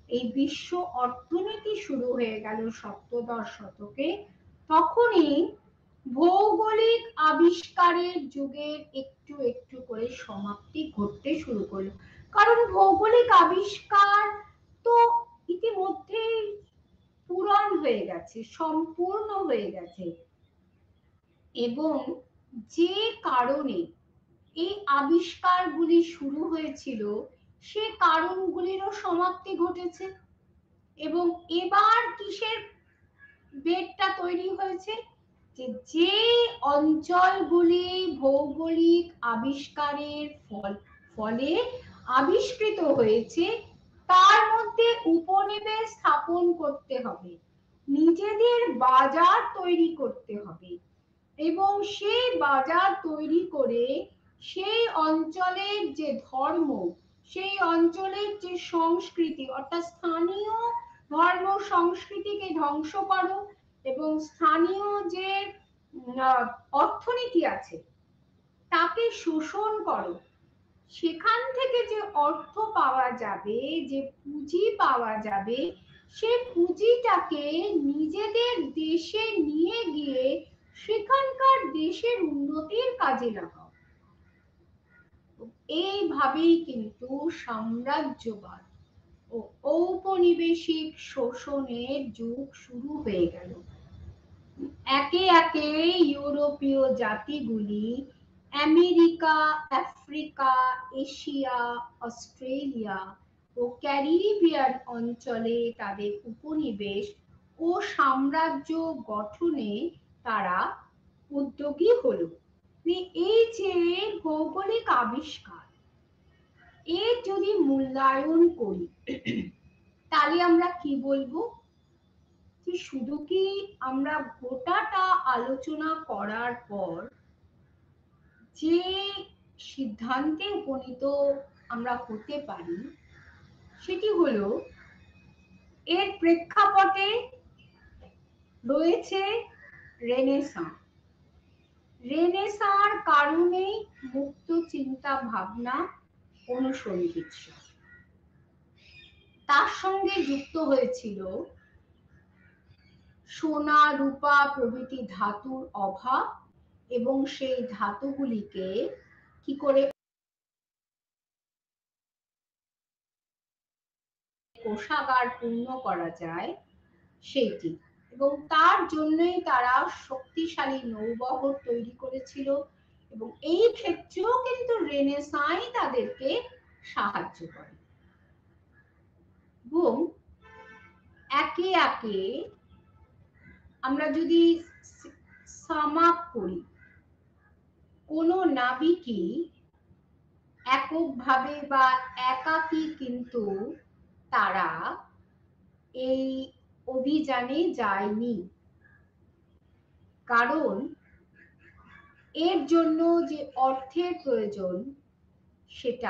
এই বিশ্ব অর্থনীতি শুরু হয়ে গেল সপ্তদশ শতকে, তখনই ভৌগোলিক আবিষ্কারের যুগের একটু একটু করে সমাপ্তি ঘটতে শুরু করলো। কারণ ভৌগোলিক আবিষ্কার তো ইতিমধ্যেই পূরণ হয়ে গেছে, সম্পূর্ণ হয়ে গেছে, এবং যে কারণে এই আবিষ্কারগুলি শুরু হয়েছিল সে কারণগুলিরও সমাপ্তি ঘটেছে। এবং এবার কিসের বেগটা তৈরি হয়েছে, যে অঞ্চলগুলি ভৌগোলিক আবিষ্কারের ফলে আবিষ্কৃত হয়েছে তার মধ্যে উপনিবেশ স্থাপন করতে হবে, নিজেদের বাজার তৈরি করতে হবে, এবং সেই বাজার তৈরি করে সেই অঞ্চলের যে ধর্ম, সেই অঞ্চলের যে সংস্কৃতি, অর্থাৎ স্থানীয় ধর্ম সংস্কৃতিকে ধ্বংস করো এবং স্থানীয় যে অর্থনীতি আছে তাকে শোষণ করো। সেখান থেকে যে অর্থ পাওয়া যাবে, যে পুঁজি পাওয়া যাবে, সে পুঁজিটাকে নিজেদের দেশে নিয়ে গিয়ে সেখানকার দেশের উন্নতির কাজে লাগাও। এইভাবেই কিন্তু সাম্রাজ্যবাদ ও ঔপনিবেশিক শোষণের যুগ শুরু হয়ে গেল। একে একে ইউরোপীয় জাতিগুলি আমেরিকা, আফ্রিকা, এশিয়া, অস্ট্রেলিয়া ও ক্যারিবিয়ান অঞ্চলে তাদের উপনিবেশ ও সাম্রাজ্য গঠনে তারা উদ্যোগী হলো। এই যে ভৌগোলিক আবিষ্কার, এর যদি মূল্যায়ন করি তাহলে আমরা কি বলবো, যে শুধু কি আমরা গোটাটা আলোচনা করার পর যে সিদ্ধান্তে উপনীত আমরা হতে পারি সেটি হলো, এর প্রেক্ষাপটে রয়েছে রেনেসাঁ। রেনেসাঁর কারণেই মুক্ত চিন্তা ভাবনা অনুসন্ধিৎসা, তার সঙ্গে যুক্ত হয়েছিল সোনা, রূপা প্রভৃতি ধাতুর অভাব, এবং সেই ধাতুগুলিকে কি করে কোষাগার পূর্ণ করা যায় সেইটি। এবং তার জন্যই তারা শক্তিশালী নৌবহর তৈরি করেছিল, এবং এই ক্ষেত্রেও কিন্তু রেনেসাঁই তাদেরকে সাহায্য করে। এবং একে একে আমরা যদি সাম আপ করি, কোন নাবিকই এককভাবে বা একাকী কিন্তু তারা এই অভিযানে যায়নি। কারণ এর জন্য যে অর্থের প্রয়োজন সেটা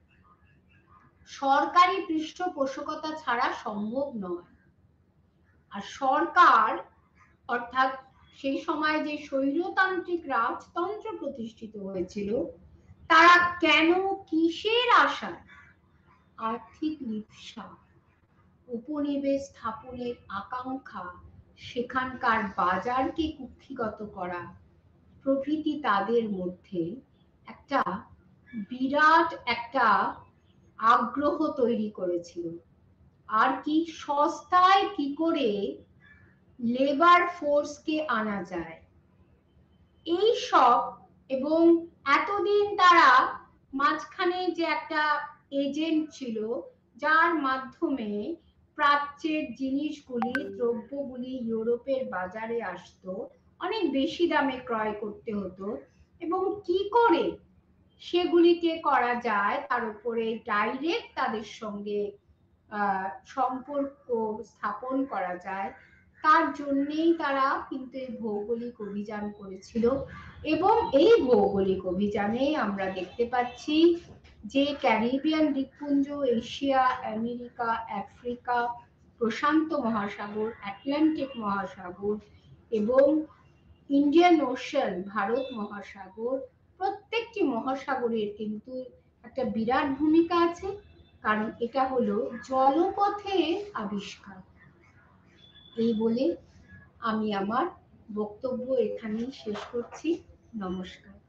সরকারি পৃষ্ঠপোষকতা ছাড়া সম্ভব নয়। আর সরকার, অর্থাৎ সেই সময় যে স্বৈরতান্ত্রিক রাজতন্ত্র প্রতিষ্ঠিত হয়েছিল, তারা কেন, কিসের আশায়, আর্থিক লিপ্সা, উপনিবেশ স্থাপনের আকাঙ্ক্ষা, সেখানকার বাজারকে কুক্ষিগত করা প্রভৃতি তাদের মধ্যে একটা বিরাট একটা আগ্রহ তৈরি করেছিল। আর কি, সস্তায় কি করে লেবার ফোর্সকে আনা যায় এই সব। এবং এতদিন তারা মাঝখানে যে একটা এজেন্ট ছিল যার মাধ্যমে প্রাচ্যের জিনিসগুলি, দ্রব্যগুলি ইউরোপের বাজারে আসতো, অনেক বেশি দামে ক্রয় করতে হতো, এবং কি করে সেগুলিকে করা যায় তার উপরে ডাইরেক্ট তাদের সঙ্গে সম্পর্ক স্থাপন করা যায়, তার জন্যই তারা কিন্তু এই ভৌগোলিক অভিযান করেছিল। এবং এই ভৌগোলিক অভিযানে আমরা দেখতে পাচ্ছি যে ক্যারিবিয়ান দ্বীপপুঞ্জ, এশিয়া, আমেরিকা, আফ্রিকা, প্রশান্ত মহাসাগর, আটলান্টিক মহাসাগর এবং ইন্ডিয়ান ওশান, ভারত মহাসাগর, প্রত্যেকটি মহাসাগরের কিন্তু একটা বিরাট ভূমিকা আছে। কারণ এটা হলো জলপথের আবিষ্কার। এই বলে আমি আমার বক্তব্য এখানেই শেষ করছি। নমস্কার।